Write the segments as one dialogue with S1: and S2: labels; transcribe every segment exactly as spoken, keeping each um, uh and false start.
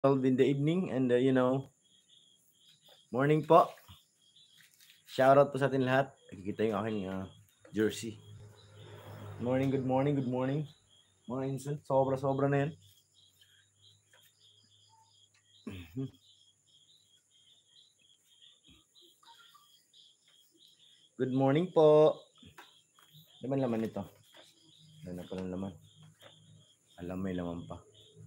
S1: in the evening and uh, you know, morning po. Shoutout po sa atin lahat. Nakikita yung aking uh, jersey. Morning, good morning, good morning. Mga insan, sobra-sobra na yan. Good morning po. Laman laman ito. Ano na pa ng laman? Alam may laman pa.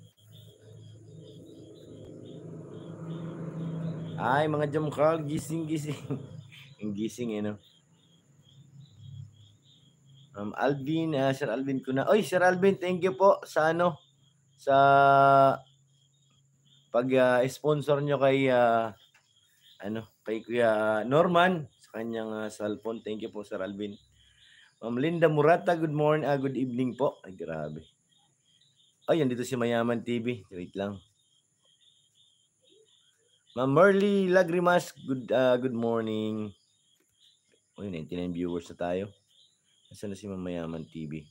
S1: Ay, mga Jom Carl, gising, gising. Ang gising eh, no? Um, Alvin, uh, Sir Alvin ko na. Oy, Sir Alvin, thank you po sa ano, sa pag-sponsor uh, nyo kay, uh, ano, kay Kuya Norman sa kanyang uh, cellphone. Thank you po, Sir Alvin. Ma'am Linda Murata, good morning, uh, good evening po. Ay, grabe. Ay, andito si Mayaman T V. Wait lang. Ma'am Merly Lagrimas, good uh, good morning. Uy, ninety-nine viewers na tayo. Nasaan na si Ma'am Mayaman T V?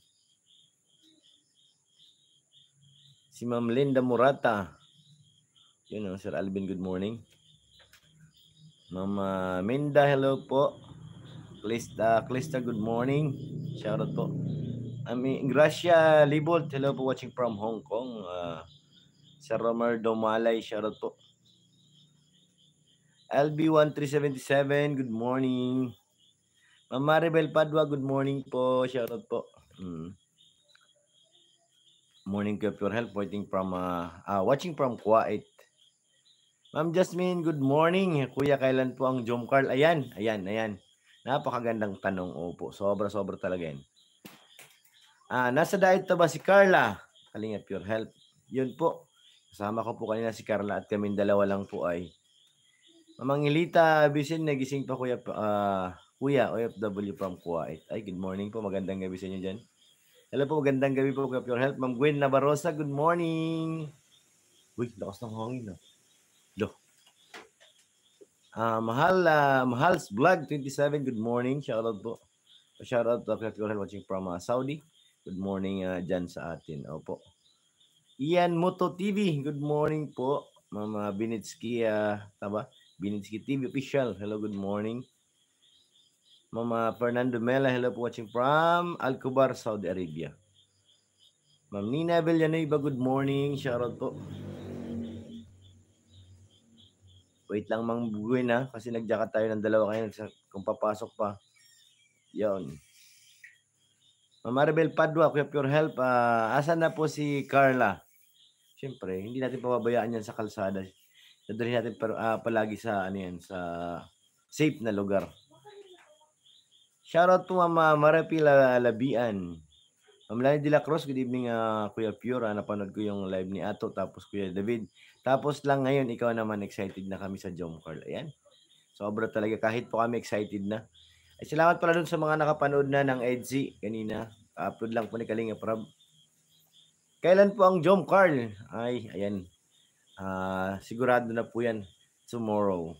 S1: Si Ma'am Linda Murata. Yun know, Sir Alvin, good morning. Ma'am uh, Minda, hello po. Klista, Klista, good morning. Shoutout po. I mean, Gracia Libolt, hello po watching from Hong Kong. Uh, Sir Romer Domalay, shoutout po. L B one three seven seven, good morning. Ma'am Maribel Padua, good morning po. Shoutout po. Hmm. Morning to Pure Health, watching from, uh, uh, watching from Kuwait. Ma'am Jasmine, good morning. Kuya, kailan po ang Jom Carl? Ayan, ayan, ayan. Napakagandang tanong. Opo, sobra-sobra talaga yan. Ah, nasa diet na ba si Carla? Kalinga Pure Health. Yun po. Kasama ko po kanina si Carla at kaming dalawa lang po ay Mamang Ilita, Bisin, nagising pa kuya, uh, kuya, O F W from Kuwait. Ay, good morning po. Magandang gabi sa inyo dyan. Hello po, magandang gabi po, Kuya Pure Health. Ma'am Gwen Nabarosa, good morning. Uy, lakas ng hangin na. Lo. Uh, Mahal, uh, Mahal's Vlog twenty-seven, good morning. Shoutout po. Shoutout to Kuya Pure Health watching from uh, Saudi. Good morning uh, dyan sa atin. Opo. Ian Moto T V, good morning po. Mama Binitsky, uh, tama? Binitsky T V official. Hello, good morning. Mama Fernando Mela, hello po watching from Alcobar, Saudi Arabia. Ma'am Nina Villanueva, good morning. Shoutout po. Wait lang Mang Bugoy na kasi nagjakat tayo ng dalawa kayo kung papasok pa. Yon. Ma'am Maribel Padua, Kuya Pure Health, uh, asan na po si Carla? Siyempre, hindi natin pababayaan yan sa kalsada. Dadalhin natin pero, uh, palagi sa ano yan, sa safe na lugar. Shoutout po Ma'am Maripil Labian. Ma'am Lani de la Cruz, good evening uh, Kuya Pure. Uh, napanood ko yung live ni Ato, tapos Kuya David. Tapos lang ngayon, ikaw naman excited na kami sa Jom Carl. Ayan. Sobra talaga. Kahit po kami excited na. Ay, salamat pala dun sa mga nakapanood na ng Edzy kanina. Upload lang po ni Kalinga Prab. Kailan po ang Jom Carl? Ay, ayan. Uh, sigurado na po yan. Tomorrow.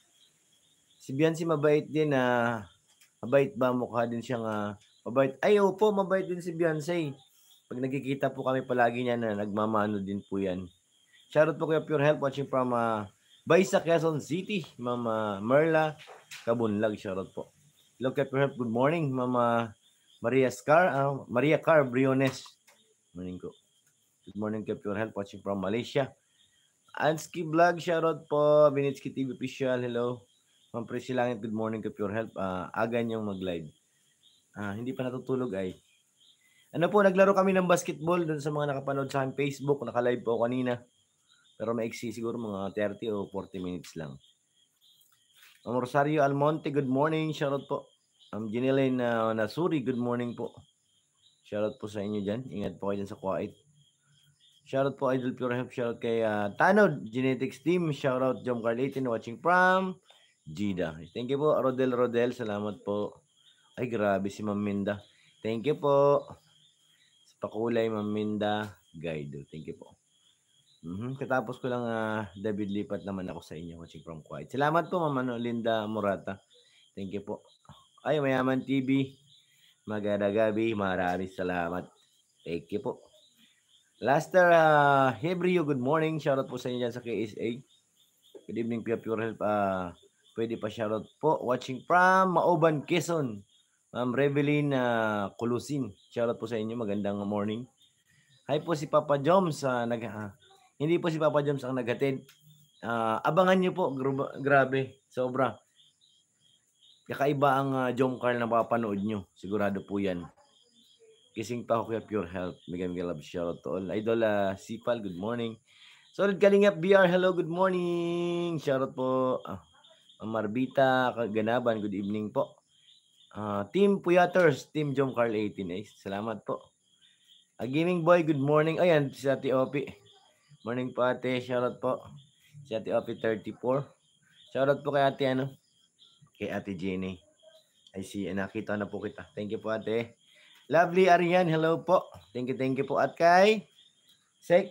S1: Si Biancy mabait din. Uh, mabait ba? Mukha din siyang uh, mabait. Ay, opo, mabait din si Beyonce. Pag nagkikita po kami palagi niya na nagmamano din po yan. Shoutout po kay Pure Health watching from uh, Baysa, Quezon City. Mama Merla Kabunlag, shoutout po. Hello kay Pure Health, good morning. Mama Maria Scar, uh, Maria Car Briones. Morning ko. Good morning kay Pure Health watching from Malaysia. Anski Vlog, shoutout po. Binitsky T V official, hello. Ma'am Presi Langit, good morning kay Pure Health. Uh, aga niyong mag-live. Uh, hindi pa natutulog ay. Ano po, naglaro kami ng basketball dun sa mga nakapanood sa aking Facebook. Naka-live po kanina. Pero maiksi siguro mga thirty o forty minutes lang. Ang Rosario Almonte, good morning. Shoutout po. Ang Ginelaine uh, Nasuri, good morning po. Shoutout po sa inyo dyan. Ingat po kayo dyan sa Kuwait. Shoutout po Idol Pure Health. Shoutout kay uh, Tanod Genetics Team. Shoutout Jom Carlatin watching from Jeddah. Thank you po Rodel Rodel. Salamat po. Ay grabe si Ma'am Minda. Thank you po. Sa pakulay Ma'am Minda Guide. Thank you po. Mm-hmm. Katapos ko lang uh, David lipat naman ako sa inyo watching from Kuwait. Salamat po Ma'am Linda Murata. Thank you po. Ay Mayaman T V. Maganda gabi. Maraming salamat. Thank you po. Laster uh, Hebrew, good morning. Shoutout po sa inyo dyan sa K S A. Good evening, Pia Pure Health. Uh, pwede pa shoutout po. Watching from Maoban, Quezon. Ma'am Revelyn uh, Culusin. Shoutout po sa inyo. Magandang morning. Hi po si Papa Joms. Uh, nag, uh, hindi po si Papa Joms ang naghatid. Uh, abangan nyo po. Gru- grabe. Sobra. Kakaiba ang uh, Jom Carl na mapapanood nyo. Sigurado po yan. Kising pa ako kaya Pure Health. Mega mega love shoutout to all. Idol uh, Sipal, good morning. Solid Kalingap B R, hello, good morning. Shoutout po. Uh, Marbita Kaganaban, good evening po. Uh, Team Puyaters, Team Jom Carl eighteen. Eh. Salamat po. Uh, Gaming Boy, good morning. Ayan, si Ate Opi. Morning po ate, shoutout po. Si Ate Opi thirty-four. Shoutout po kay ate ano? Kay ate Jenny. I see, nakita na po kita. Thank you po ate. Lovely Arian, hello po. Thank you, thank you po. At kay Sek.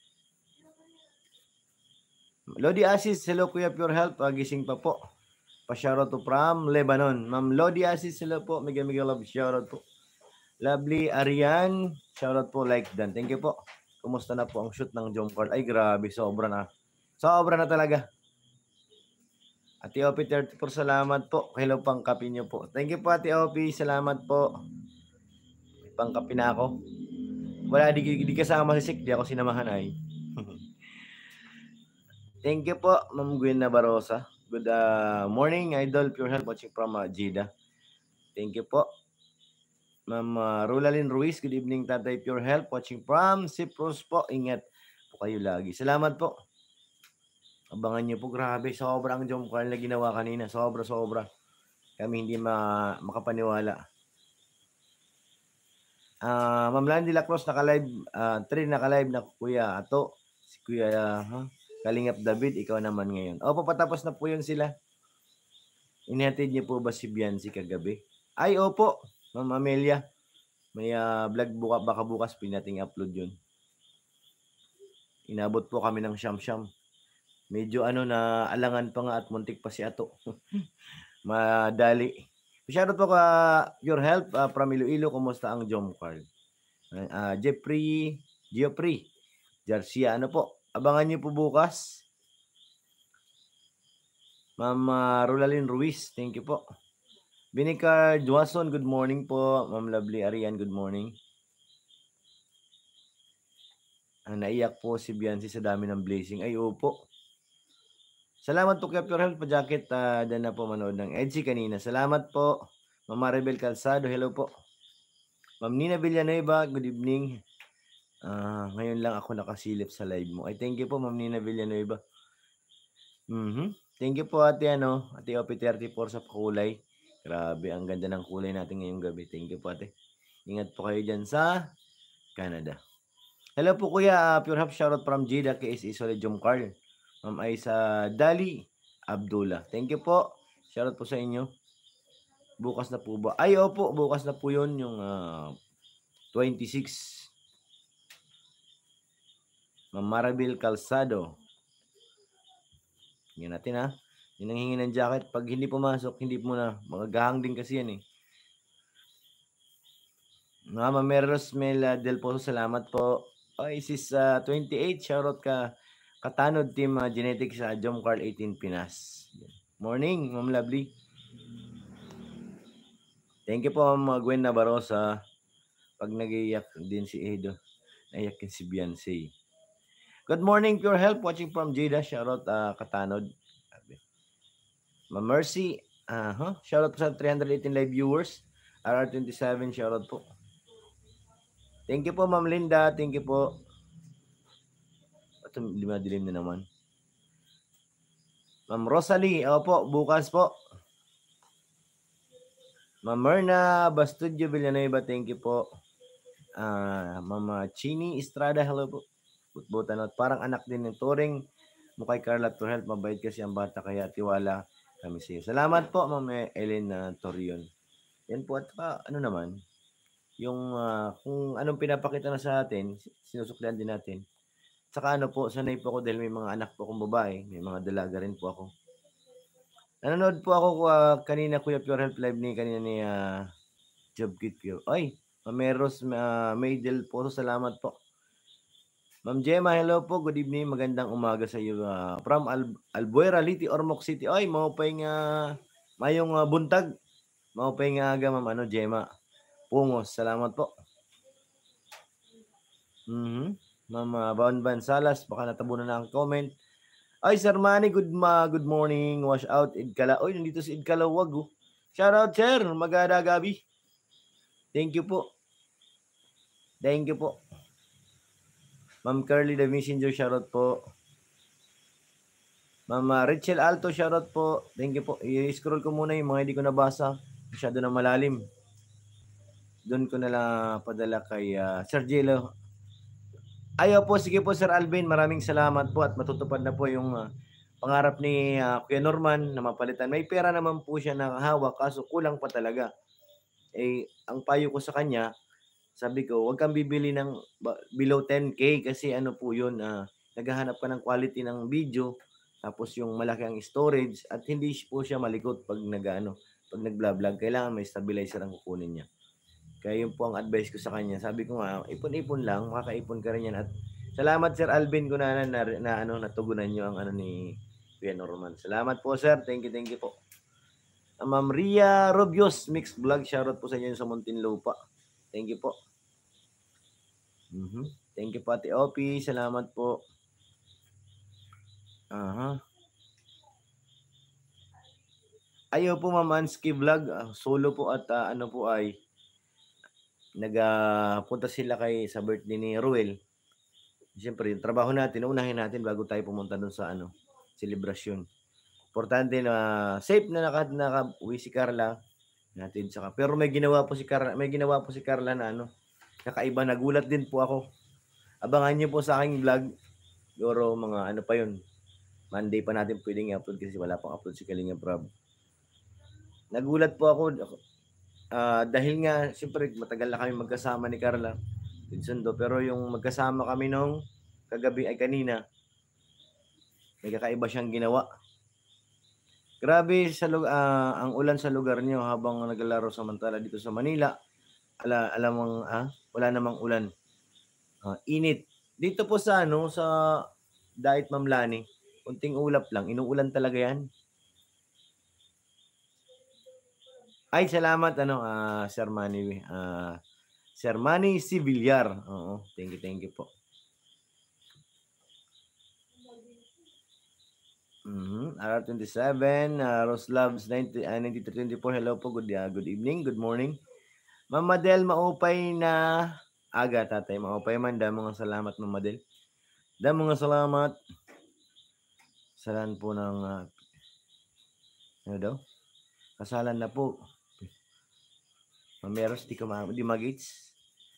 S1: Lodi Asis, hello Kuya Pure Health. Pagising pa po. Pa-shoutout to from Lebanon. Ma'am Lodi Asis, hello po. Mega mega love shoutout po. Lovely Arian, shoutout po like dan. Thank you po. Kumusta na po ang shoot ng Jom Carl? Ay grabe, sobra na. Sobra na talaga. Ate Opi thirty-four, salamat po. Hello pang kape nyo po. Thank you po Ate Opi, salamat po. May pang kape na ako. Wala, di, di kasama si Sik, di ako sinamahan ay. Thank you po, Ma'am Gwen Nabarosa. Good uh, morning, Idol Pure Health, watching from uh, Jeddah. Thank you po. Ma'am uh, Rolalyn Ruiz, good evening, Tatay Pure Health, watching from Cyprus po. Ingat po kayo lagi. Salamat po. Abangan nyo po, grabe, sobrang Jom Carl na ginawa kanina. Sobra, sobra. Kami hindi ma makapaniwala. Uh, Ma'am Landy Lacrosse, naka-live, uh, three naka-live na Kuya Ato. Si Kuya, uh, huh? Kalingap David, ikaw naman ngayon. Opo, patapos na po yun sila. Inihatid niyo po ba si Biancy kagabi? Ay, opo, Ma'am Amelia. May uh, vlog buka, baka bukas pinating upload yun. Inabot po kami ng siyam-siyam. Medyo ano na alangan pa nga at muntik pa si Ato. Madali. Shoutout po ka Your Health uh, from Iloilo. Kumusta ang Jom Carl? Uh, Jeffrey, Geoffrey, Garcia, ano po? Abangan niyo po bukas. Ma'am uh, Rolalyn Ruiz, thank you po. Binicar Duason, good morning po. Ma'am Lovely Arian, good morning. Ah, naiyak po si Biancy sa dami ng blessing. Ay, opo. Salamat po kay Pure Health pa jacket. Uh, Diyan na po manood ng Edgy kanina. Salamat po. Ma'am Maribel Calzado, hello po. Ma'am Nina Villanueva, good evening. Uh, ngayon lang ako nakasilip sa live mo. Ay, thank you po, Ma'am Nina Villanueva. Mm-hmm. Thank you po, ate, ano, ate O P thirty-four sa kulay. Grabe, ang ganda ng kulay natin ngayong gabi. Thank you po, ate. Ingat po kayo dyan sa Canada. Hello po, Kuya. Uh, Pure Health, shoutout from Jeddah, K S E Solid Jom Carl. Ma'am Aisa Dali Abdullah. Thank you po. Shoutout po sa inyo. Bukas na po ba? Ay, opo, bukas na po yun, yung uh, twenty-six. Ma'am Maribel Calzado. Yan natin ha. Yung nanghingi ng jacket. Pag hindi pumasok, hindi mo na. Magagahang din kasi yan eh. Ma'am Meros Mel Del Pozo, salamat po. Oh, Isis uh, twenty-eight, shoutout ka. Katanod Team uh, Genetics sa uh, Jom Carl eighteen Pinas. Morning, Ma'am Lovely. Thank you po, Ma'am Gwen Nabarosa. Pag nag-iyak din si Edo, naiyak din si Beyonce. Good morning, Pure Health. Watching from Jeddah. Shoutout uh, Katanod. Ma'am Mercy. Uh, huh? Shoutout po sa three hundred eighteen live viewers. R R twenty-seven, shoutout po. Thank you po, Ma'am Linda. Thank you po. Ito, dilim na naman. Ma'am Rosalie. Opo, bukas po. Ma'am Myrna Bastudio Villanueva. Thank you po. Uh, Ma'am Chini Estrada. Hello po. Butbutanot. Parang anak din ng Turing. Mukay Carla to Health. Mabait kasi ang bata kaya tiwala kami sa iyo. Salamat po, Ma'am Ellen uh, Torion. Yan po. At uh, ano naman, yung uh, kung anong pinapakita na sa atin, sinusuklian din natin. Saka ano po, sanay po ako dahil may mga anak po akong babae, may mga dalaga rin po ako. Nanonood po ako uh, kanina, Kuya Pure Health Live ni kanina ni uh, Job Kit Pure. Ay, Mameros uh, Maydel po, salamat po. Ma'am Gemma, hello po. Good evening. Magandang umaga sa iyo. Uh, from Al Albuera, Liti, Ormoc City. Ay, maupay nga mayong uh, buntag. Maupay nga aga, ma'am ano, Gemma. Pungos. Salamat po. Mhm. Ma'am uh, Baon Salas, baka natabunan na ang comment. Ay, Sir Manny, good ma good morning. Wash out Idkala. Oy, nandito si Idkalawag. Oh. Shout out, sir. Magada gabi. Thank you po. Thank you po. Ma'am Curly the Messenger, shout out po. Ma'am Rachel Alto, shout out po. Thank you po. I-scroll ko muna yung mga hindi ko nabasa. Masyado na malalim. Doon ko na lang padala kay uh, Sir Jello. Ayaw po, sige po Sir Alvin. Maraming salamat po at matutupad na po yung uh, pangarap ni uh, Kuya Norman na mapalitan. May pera naman po siya na hawak kaso kulang pa talaga. Eh, ang payo ko sa kanya, sabi ko, huwag kang bibili ng below ten K kasi ano po yun, uh, naghahanap ka ng quality ng video, tapos yung malaki ang storage at hindi po siya malikot pag nag-ano, pag nag-vlog, kailangan may stabilizer ang kukunin niya. Kaya yun po ang advice ko sa kanya. Sabi ko nga, ipon-ipon lang, makakaipon ka rin yan. At salamat Sir Alvin ko na, na, na, na ano, natugunan nyo ang ano ni Kuya Norman. Salamat po Sir, thank you, thank you po. Uh, Ma'am Ria Robios, Mixed Vlog, shoutout po sa inyo sa Muntinlupa. Thank you po. Mm-hmm. Thank you po Ate Opi, salamat po. Aha. Uh-huh. Ayaw po Ma'am Ansky Vlog, uh, solo po at uh, ano po ay nagpunta uh, sila kay sa birthday ni Ruel. Siyempre, yung trabaho natin, unahin natin bago tayo pumunta doon sa ano, celebration. Importante na safe na naka, naka-uwi si Carla natin saka. Pero may ginawa po si Carla, may ginawa po si Carla na ano, kakaiba, nagulat din po ako. Abangan niyo po sa aking vlog. Siguro mga ano pa yun. Monday pa natin pwedeng i-upload kasi wala pang upload si Kalinga Prab. Nagulat po ako uh, dahil nga siyempre matagal na kami magkasama ni Carla. Tinsundo, pero yung magkasama kami nung kagabi ay kanina, may kakaiba siyang ginawa. Grabe sa uh, ang ulan sa lugar niyo habang naglalaro samantala dito sa Manila. Ala alam mong ah, wala namang ulan. Uh, init. Dito po sa ano sa Diet Ma'am Lani, kunting ulap lang, inuulan talaga 'yan. Ay, salamat ano uh, Sir Manny uh, Sir Manny Civillar. Oo, thank you, thank you po. Mm-hmm. R twenty-seven, uh, Roslabs ninety, uh, ninety-three twenty-four, hello po, good, uh, good evening, good morning. Ma'am Madel, maupay na aga, tatay, maupay man, damo nga salamat, Ma'am Madel. Damo nga salamat. Salan po ng, uh, ano daw? Kasalan na po. Mameros, di ka ma- di magits.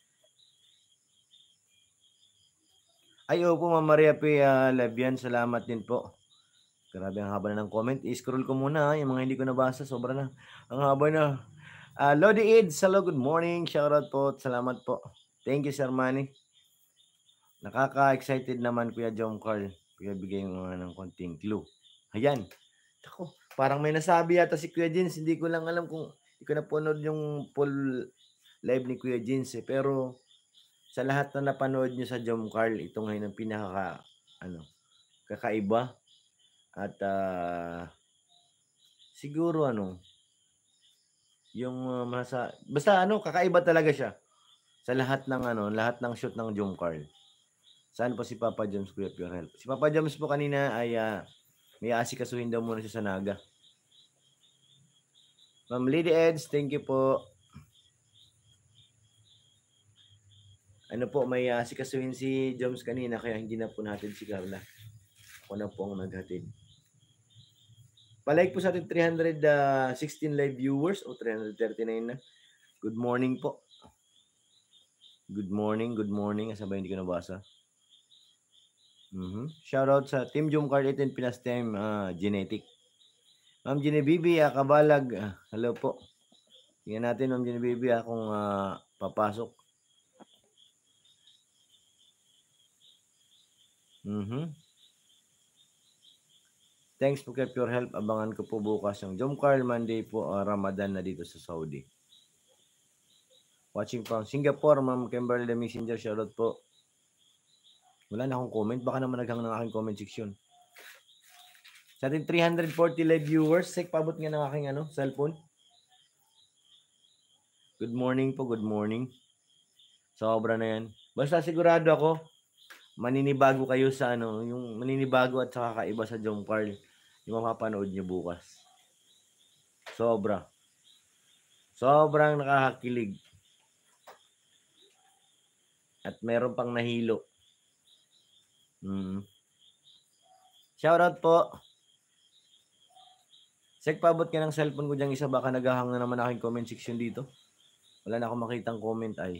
S1: Ay, opo, Ma'am Maria P. Uh, Labian, salamat din po. Grabe ang haba na ng comment. I-scroll ko muna yung mga hindi ko nabasa. Sobra na. Ang haba na. Uh, Lodi Ids, hello, good morning. Shoutout po. Salamat po. Thank you, Sir Manny. Nakaka-excited naman, Kuya Jom Carl. Kuya, bigay mo nga ng konting clue. Ayan. Ako, parang may nasabi yata si Kuya Jins. Hindi ko lang alam kung hindi ko napanood yung full live ni Kuya Jins eh. Pero sa lahat na napanood nyo sa Jom Carl, ito ngayon ang pinaka ano, kakaiba. At uh, siguro ano, yung uh, masa, basta ano, kakaiba talaga siya. Sa lahat ng ano, lahat ng shoot ng Jom Carl. Saan po si Papa James, Kuya Pure Help? Si Papa James po kanina ay uh, may asikasuhin daw muna siya sa Naga. Ma'am Lady Eds, thank you po. Ano po, may asikasuhin si James kanina kaya hindi na po natin si Carla. Ako na po ang naghatid. Palike po sa ating three hundred sixteen live viewers o three hundred thirty-nine na. Good morning po. Good morning, good morning. Asa ba hindi ko nabasa? Mm-hmm. Shout out sa Team Jom Card eighteen Pinas Team uh, Genetic. Ma'am Genevieve uh, Kabalag. Uh, hello po. Tingnan natin Ma'am Genevieve uh, kung uh, papasok. Mhm. Thanks po kay Pure Help. Abangan ko po bukas yung Jom Carl Monday po, uh, Ramadan na dito sa Saudi. Watching from Singapore, Ma'am Kimberly the Messenger, shoutout po. Wala na akong comment. Baka naman naghang ng aking comment section. Sa ating three hundred forty live viewers, sek, pabot nga ng aking ano, cellphone. Good morning po, good morning. Sobra na yan. Basta sigurado ako, maninibago kayo sa ano, yung maninibago at saka kaiba sa Jom Carl, yung mapapanood nyo bukas. Sobra. Sobrang nakakakilig. At meron pang nahilo. Hmm. Shoutout po. Sek, pabot ka ng cellphone ko dyan isa, baka naghahang na naman aking comment section dito. Wala na akong makitang comment ay.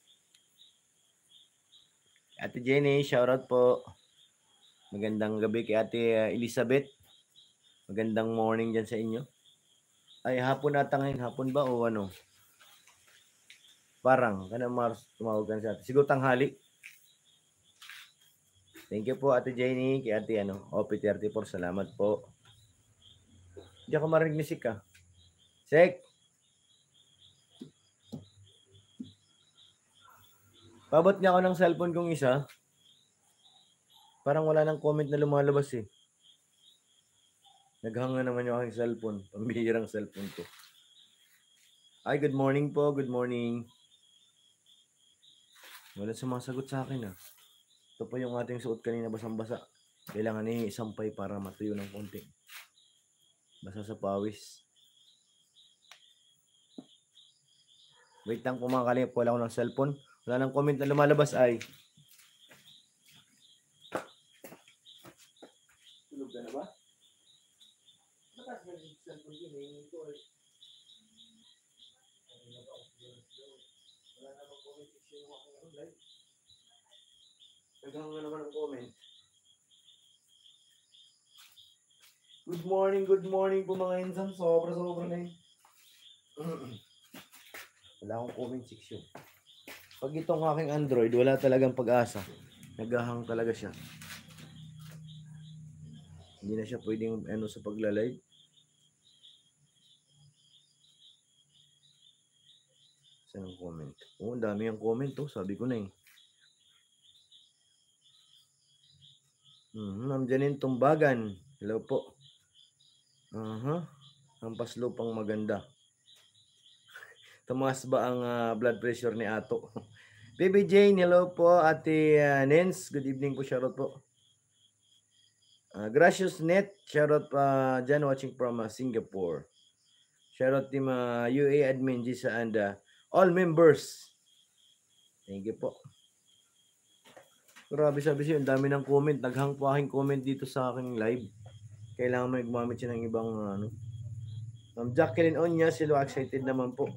S1: Ate Jenny, shoutout po. Magandang gabi kay Ate Elizabeth. Magandang morning dyan sa inyo. Ay, hapon ata ngayon. Hapon ba o ano? Parang, kanang Mars, tumawag ka sa atin. Siguro tanghali. Thank you po, Ate Jenny, kay Ate ano, O P thirty-four. Salamat po. Hindi ako marinig ni Sik, ah. Sek! Pabot niya ako ng cellphone kong isa. Parang wala nang comment na lumalabas eh. Naghanga naman yung aking cellphone. Pambihirang cellphone ko. Ay, good morning po. Good morning. Wala sumasagot sa akin ah. Ito po yung ating suot kanina, basang-basa. Kailangan ni isampay para matuyo ng konti. Basa sa pawis. Wait lang po mga kalingap. Wala ko ng cellphone. Wala nang comment na lumalabas ay. Tulog ka na ba? Batas na yung cellphone yun eh. Ito ay. Wala namang comment section yung aking ano live. Naghang na naman ang comment. Good morning, good morning po mga insan. Sobra, sobra na yun. Wala akong comment section. Pag itong aking Android, wala talagang pag-asa. Naghahang talaga siya. Hindi na siya pwedeng ano sa pagla-live. Saan ang comment? Oo, oh, dami ang comment to. Oh. Sabi ko na eh. Mm-hmm. Ma'am Janine Tumbagan. Hello po. Uh-huh. Ang paslupang maganda. Tumaas ba ang uh, blood pressure ni Ato? Baby Jane, hello po. Ate uh, Nens, good evening po. Shoutout po. Uh, Gracious Net, shoutout pa uh, dyan watching from uh, Singapore. Shoutout team uh, U A admin Gisa and uh, all members. Thank you po. Grabe sabi siya, ang dami ng comment. Naghang po aking comment dito sa aking live. Kailangan mo gumamit siya ng ibang uh, ano. Um, Jacqueline Onya, sila excited naman po.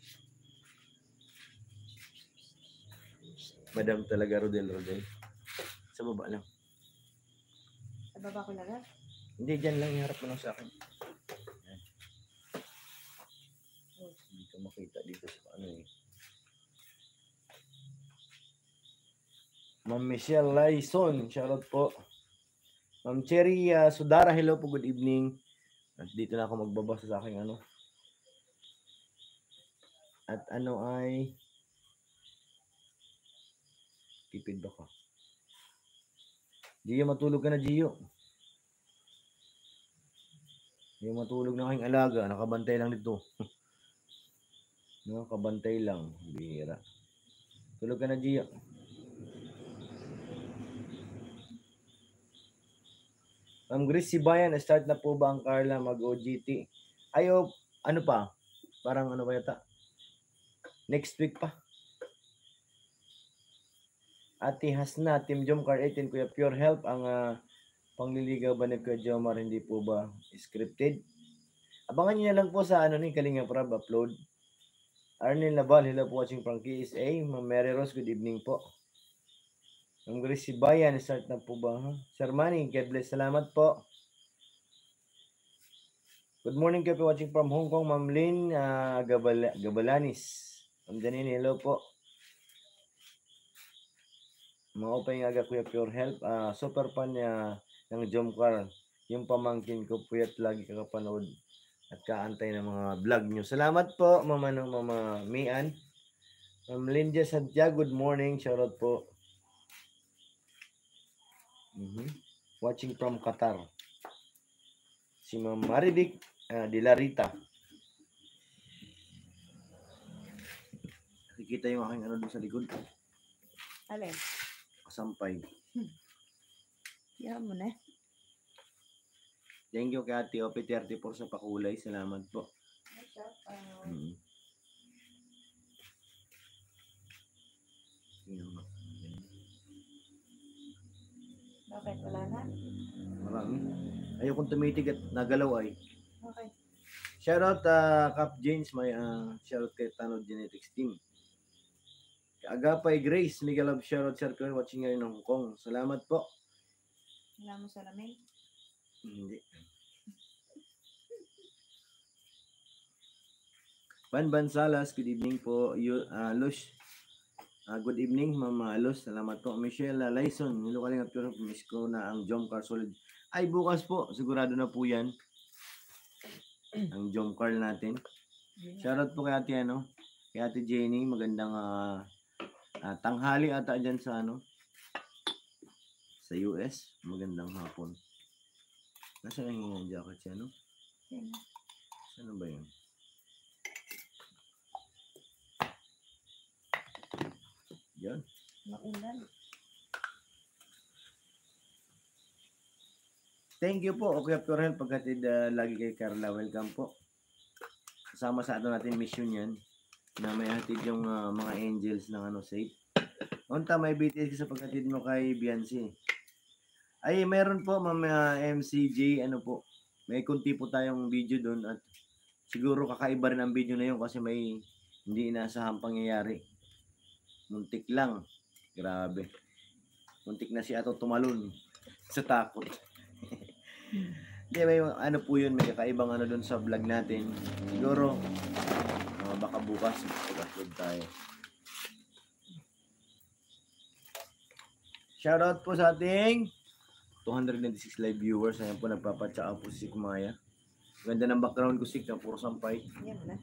S1: Madam talaga, Rodel, Rodel. Sa baba lang.
S2: Sa baba ko lagat?
S1: Hindi, dyan lang. Iharap mo lang sa akin. Yan. Oh, hindi ka makita dito sa ano eh. Ma'am Michelle Laison, shoutout po. Ma'am Cherry uh, Sudara, hello po, good evening. At dito na ako magbabasa sa aking ano. At ano ay tipid ba ka? Gio, matulog ka na, Gio. Gio, matulog na aking alaga. Nakabantay lang dito. No, kabantay lang. Bihira. Tulog ka na, Gio. Ma'am Grace Sibayan, start na po ba ang Carla mag-O G T? Ayo, ano pa? Parang ano ba yata? Next week pa. Ate Hasna, Team Jomcar eighteen, Kuya Pure Help, ang uh, pangliligaw ba ni Kuya Jomar, hindi po ba scripted? Abangan niyo na lang po sa ano ni Kalinga Prab upload. Arnel Naval, hello po watching from K S A. Ma'am Mary Rose, good evening po. Ma'am Grace Sibayan, start na po ba? Huh? Sir Manny, God bless. Salamat po. Good morning kayo po watching from Hong Kong. Ma'am Lynn uh, Gabal Gabalanis. Ma'am Janine, hello po. Mga upay aga Kuya Pure Help. Uh, super fan uh, ng Jomcar. Yung pamangkin ko puyat lagi kakapanood at kaantay ng mga vlog nyo. Salamat po, Mama no, Mama Mian. Ma'am Lindia Santiago, good morning. Shoutout po. Mhm. Watching from Qatar. Si Ma'am Marivic uh, De La Rita. Nakikita yung aking ano doon sa likod.
S2: Alin?
S1: Kasampay.
S2: Yan mo na.
S1: Thank you kay Ate O P thirty-four sa pakulay. Salamat po. Mm.
S2: Bakit? Wala na?
S1: Marami. Ayokong tumitig at nagalaw ay.
S2: Okay.
S1: Shoutout uh, Cap James, may uh, shoutout kay Tanod Genetics Team. Agapay Grace, mega love shoutout sir ko watching ngayon ng Hong Kong. Salamat po.
S2: Wala mo salamin?
S1: Hindi. Banban Salas, good evening po. You, uh, Lush, uh, good evening Mama Luz. Salamat po. Michelle uh, Lyson, nilo kalingat ko miss ko na ang Jom Car Solid. Ay bukas po, sigurado na po yan. Ang Jom Car natin. Shoutout po kay Ate ano, kay Ate Jenny, magandang uh, uh, tanghali ata dyan sa ano, sa U S. Magandang hapon. Nasaan ang yung jacket siya, no?
S2: Sino?
S1: Saan ba yun? Yan.
S2: Maulan.
S1: Thank you po. Okay, Aptorel. Pagkatid uh, lagi kay Carla. Welcome po. Kasama sa ato natin mission yan. Na may hatid yung uh, mga angels ng ano safe. Unta may B T S sa pagkatid mo kay Beyonce. Ay, meron po, Ma'am uh, M C J. Ano po. May kunti po tayong video doon. At siguro kakaiba rin ang video na yun kasi may hindi inaasahang pangyayari. Muntik lang. Grabe. Muntik na si Ato tumalon sa takot. Hindi, may ano po yun, may kakaibang ano doon sa vlog natin. Siguro, uh, baka bukas, mag-upload tayo. Shoutout po sa ating two hundred ninety-six live viewers. Ayan po, nagpapatsaka po si Kumaya. Ganda ng background ko, Sik, na puro sampay.
S2: Yan mo na.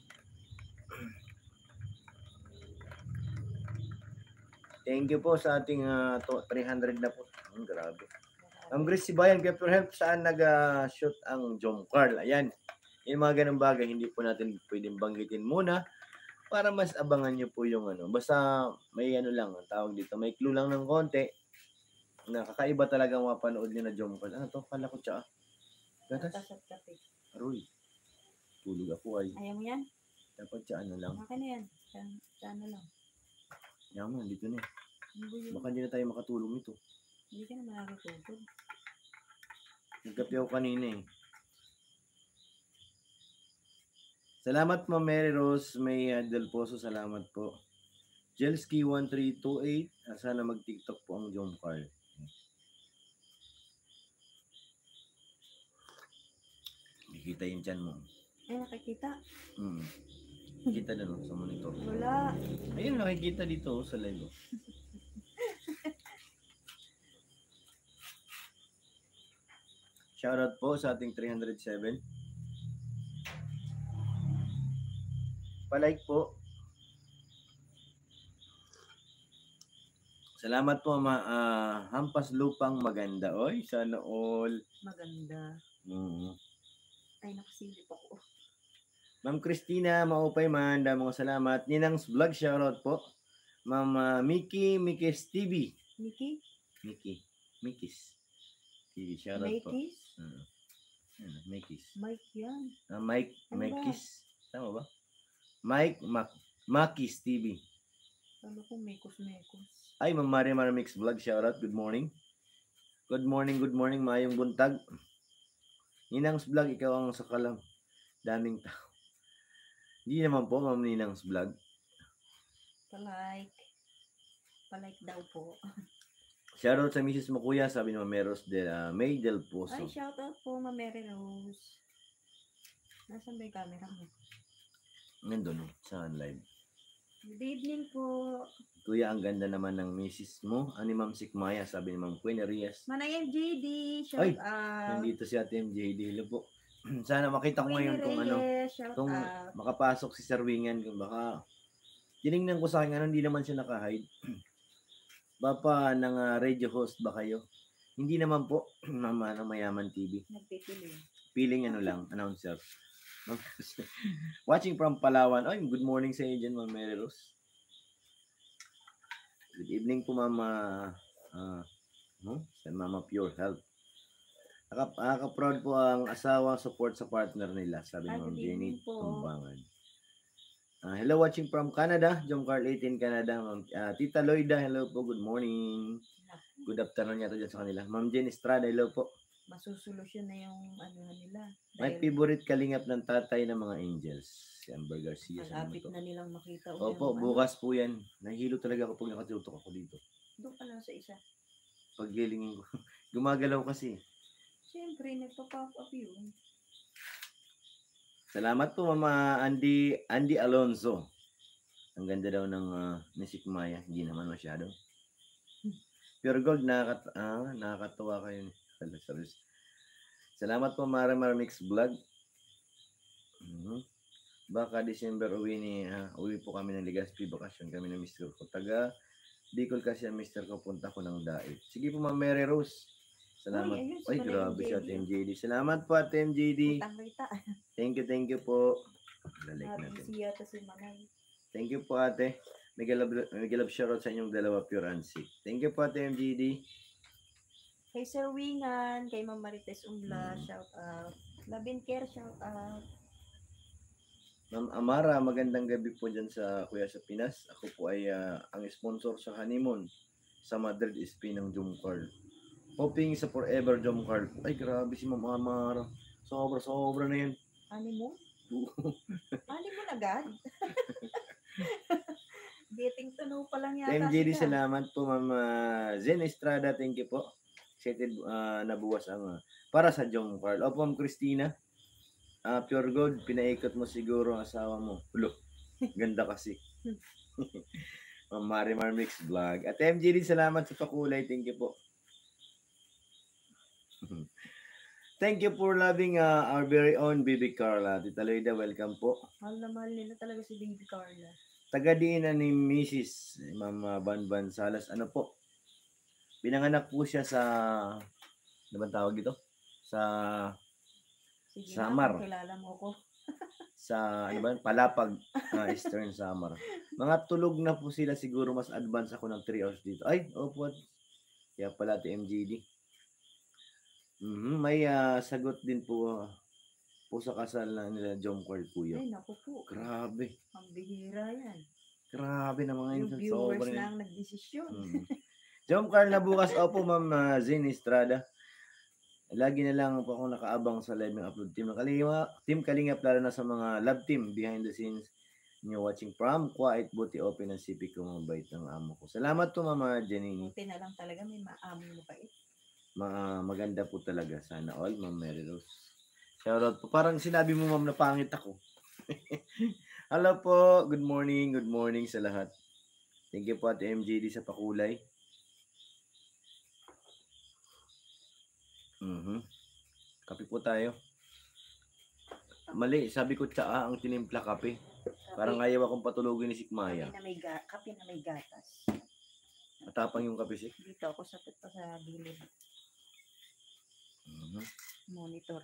S1: Thank you po sa ating uh, three hundred na po. Hmm, grabe. Ang Grace Sibayan, kaya for help saan nag-shoot uh, ang Jom Carl. Ayan. Yung mga ganung bagay, hindi po natin pwedeng banggitin muna para mas abangan nyo po yung ano. Basta may ano lang, ang tawag dito, may clue lang ng konti. Nakakaiba talaga mapanood nyo na Jom Carl. Ano to? Kala ko siya. Gatas?
S2: Gatas at kape.
S1: Aroy. Tulog ako ay.
S2: Ayaw mo yan?
S1: Dapat siya ano lang.
S2: Akin na yan. Saan na lang.
S1: Yaman, dito na eh.
S2: Baka
S1: Baka hindi na tayo makatulong nito.
S2: hindi ka na makakatulog.
S1: Nagkape ako kanina eh. Salamat Ma'am Mary Rose. May uh, Del Pozo, salamat po. Jelski one three two eight. Sana mag-tiktok po ang Jom Carl. Nakikita yung tiyan mo.
S2: Ay, nakikita.
S1: Hmm. Kita na no, sa monitor.
S2: Wala.
S1: Ayun, nakikita dito sa live. Shoutout po sa ating three hundred seven. Palike po. Salamat po, ma uh, Hampas Lupang Maganda. Oy, sana all.
S2: Maganda.
S1: Mm.
S2: Ay, nakasilip ako.
S1: Ma'am Christina, maupay man. Damang salamat. Ninang's Vlog, shoutout po. Ma'am uh, Mickey, Mickey's T V.
S2: Mickey?
S1: Mickey. Mickey's T V, shoutout po.
S2: Mickey's?
S1: Uh, uh, Mickey's.
S2: Mike yan.
S1: Uh, Mike,
S2: Ano
S1: Mickey's. Tama ba? Mike, Mac, Mackey's T V.
S2: Ano kung mekos-mekos?
S1: Ay, Ma'am Maria Maramix Vlog, shoutout. Good morning. Good morning, good morning. Mayong buntag. Ninang's Vlog, ikaw ang sakalang daming tao. Hindi naman po, Ma'am Ninang's Vlog.
S2: Palike. Palike daw po.
S1: Shoutout sa Missus mo, kuya, sabi ni Ma'am Meros de uh, May Del Pozo.
S2: Ay, shoutout po, Ma Mary Rose. Nasaan ba yung camera mo?
S1: Nandun, saan live.
S2: Good evening po.
S1: Kuya, ang ganda naman ng Missus mo. Ani Ma'am Sikmaya, sabi ni Ma'am Queen Arias.
S2: Manay M J D, shout
S1: Ay,
S2: out.
S1: nandito si Ate M J D. Hello po. Sana makita ko ngayon kung ano,
S2: shout
S1: kung
S2: out.
S1: makapasok si Sir Wingan, kung baka, tinignan ko sa akin, ano, hindi naman siya naka-hide. Bapa ng uh, radio host ba kayo? Hindi naman po, mama ng Mayaman T V.
S2: Nagpipili.
S1: Feeling ano lang, announcer. Watching from Palawan. Ay, good morning sa inyo dyan, Ma'am Mary Rose. Good evening po, Mama. Uh, no? Sa Mama Pure Health. Nakaka-proud po ang asawa support sa partner nila, sabi ni Ma'am Jenny Tumbangan. Uh, hello, watching from Canada, John Carl eighteen Canada. Uh, Tita Loida, hello po, good morning. Good afternoon yata dyan sa kanila. Ma'am Jenny Estrada, hello po.
S2: Masusolusyon na yung ano nila.
S1: May favorite kalingap ng tatay ng mga Angels. Si Amber Garcia.
S2: Malapit na nilang makita.
S1: Opo, bukas ano po yan. Nahihilo talaga ako pag nakatutok ako dito.
S2: Doon ka lang sa isa.
S1: Paggilingin ko. Gumagalaw kasi.
S2: Siyempre, nagpa-pop up yun.
S1: Salamat po, Mama Andy Andy Alonso. Ang ganda daw ng uh, Nisik Maya. Hindi naman masyado. Pure Gold, nakat ah, nakakatuwa kayo. Salamat po, Mara Mara Mix Vlog. Uh-huh. Baka December uwi ni uh, uwi po kami ng Legazpi bakasyon kami ng mister ko. Taga Bicol kasi ang mister ko, punta ko ng Daig. Sige po, Ma'am Mary Rose. Salamat. Ay, Ay grabe siya, Ate M J D. Salamat po, Ate M J D. Thank you, thank you po. Lalike natin. Thank you po, Ate. Nag-love shoutout sa inyong dalawa, Pure and Sick. Thank you po, Ate M J D.
S2: Kay Sir Wingan, kay Ma'am Marites Umbla, hmm. shout out. Love and Care, shout out.
S1: Ma'am Amara, magandang gabi po dyan sa Kuya sa Pinas. Ako po ay uh, ang sponsor sa honeymoon sa Madrid, Spain ng Jomcarl. Hoping sa forever Jomcarl. Ay, grabe si Ma'am Amara. Sobra, sobra na yan.
S2: Honeymoon? Honeymoon agad? Dating tuno pa lang yata.
S1: M J D, salamat po, Ma'am uh, Zen Estrada. Thank you po. Excited uh, na buwas ang uh, para sa Jomcarl. Opo, Ma'am Christina. Uh, Pure Gold, pinaikot mo siguro ang asawa mo. Ulo, ganda kasi. Ma'am Marimar Mix Vlog. At M J D, salamat sa pakulay. Thank you po. Thank you for loving uh, our very own Baby Carla. Tita Loida, welcome po.
S2: Mahal na mahal nila talaga si Baby Carla.
S1: Taga-diin na ni Missus Ma'am Banban Salas. Ano po? Pinanganak po siya sa, ano ba tawag ito? Sa
S2: Sige
S1: Samar.
S2: Na, kilala mo ko.
S1: Sa, ano ba? Palapag, uh, Eastern Samar. Mga tulog na po sila, siguro mas advance ako ng three hours dito. Ay, opo. Kaya pala ito M G D. Mm-hmm. May uh, sagot din po uh, po sa kasal na nila Jomcarl po yun.
S2: Ay, naku po.
S1: Grabe.
S2: Ang bihira yan.
S1: Grabe na mga
S2: yung viewers na ang nagdesisyon.
S1: Mm. Jomcarl na bukas. Opo, Ma'am uh, Zen Estrada. Lagi na lang po ako nakaabang sa live ng upload team. Kalinga, team Kalingap, lalo na sa mga love team behind the scenes. Nyo watching from Quiet Buti Open ang sipig ko, mabait ng amo ko. Salamat po, Mama Jenny.
S2: Buti na lang talaga may maamo mo pa eh.
S1: Ma maganda po talaga. Sana all, Ma'am Mary Rose. Shoutout po. Parang sinabi mo, Ma'am, na pangit ako. Hello po. Good morning. Good morning sa lahat. Thank you po at M J D sa pakulay. Mm-hmm. Kape po tayo. Mali. Sabi ko tsaa ang tinimpla kape. kape. Parang ayaw akong patulogin ni Sikmaya.
S2: Kape na may, ga kape na may gatas.
S1: Matapang yung kape, Sik?
S2: Dito ako sa, sa gilid.
S1: Mm-hmm.
S2: Monitor.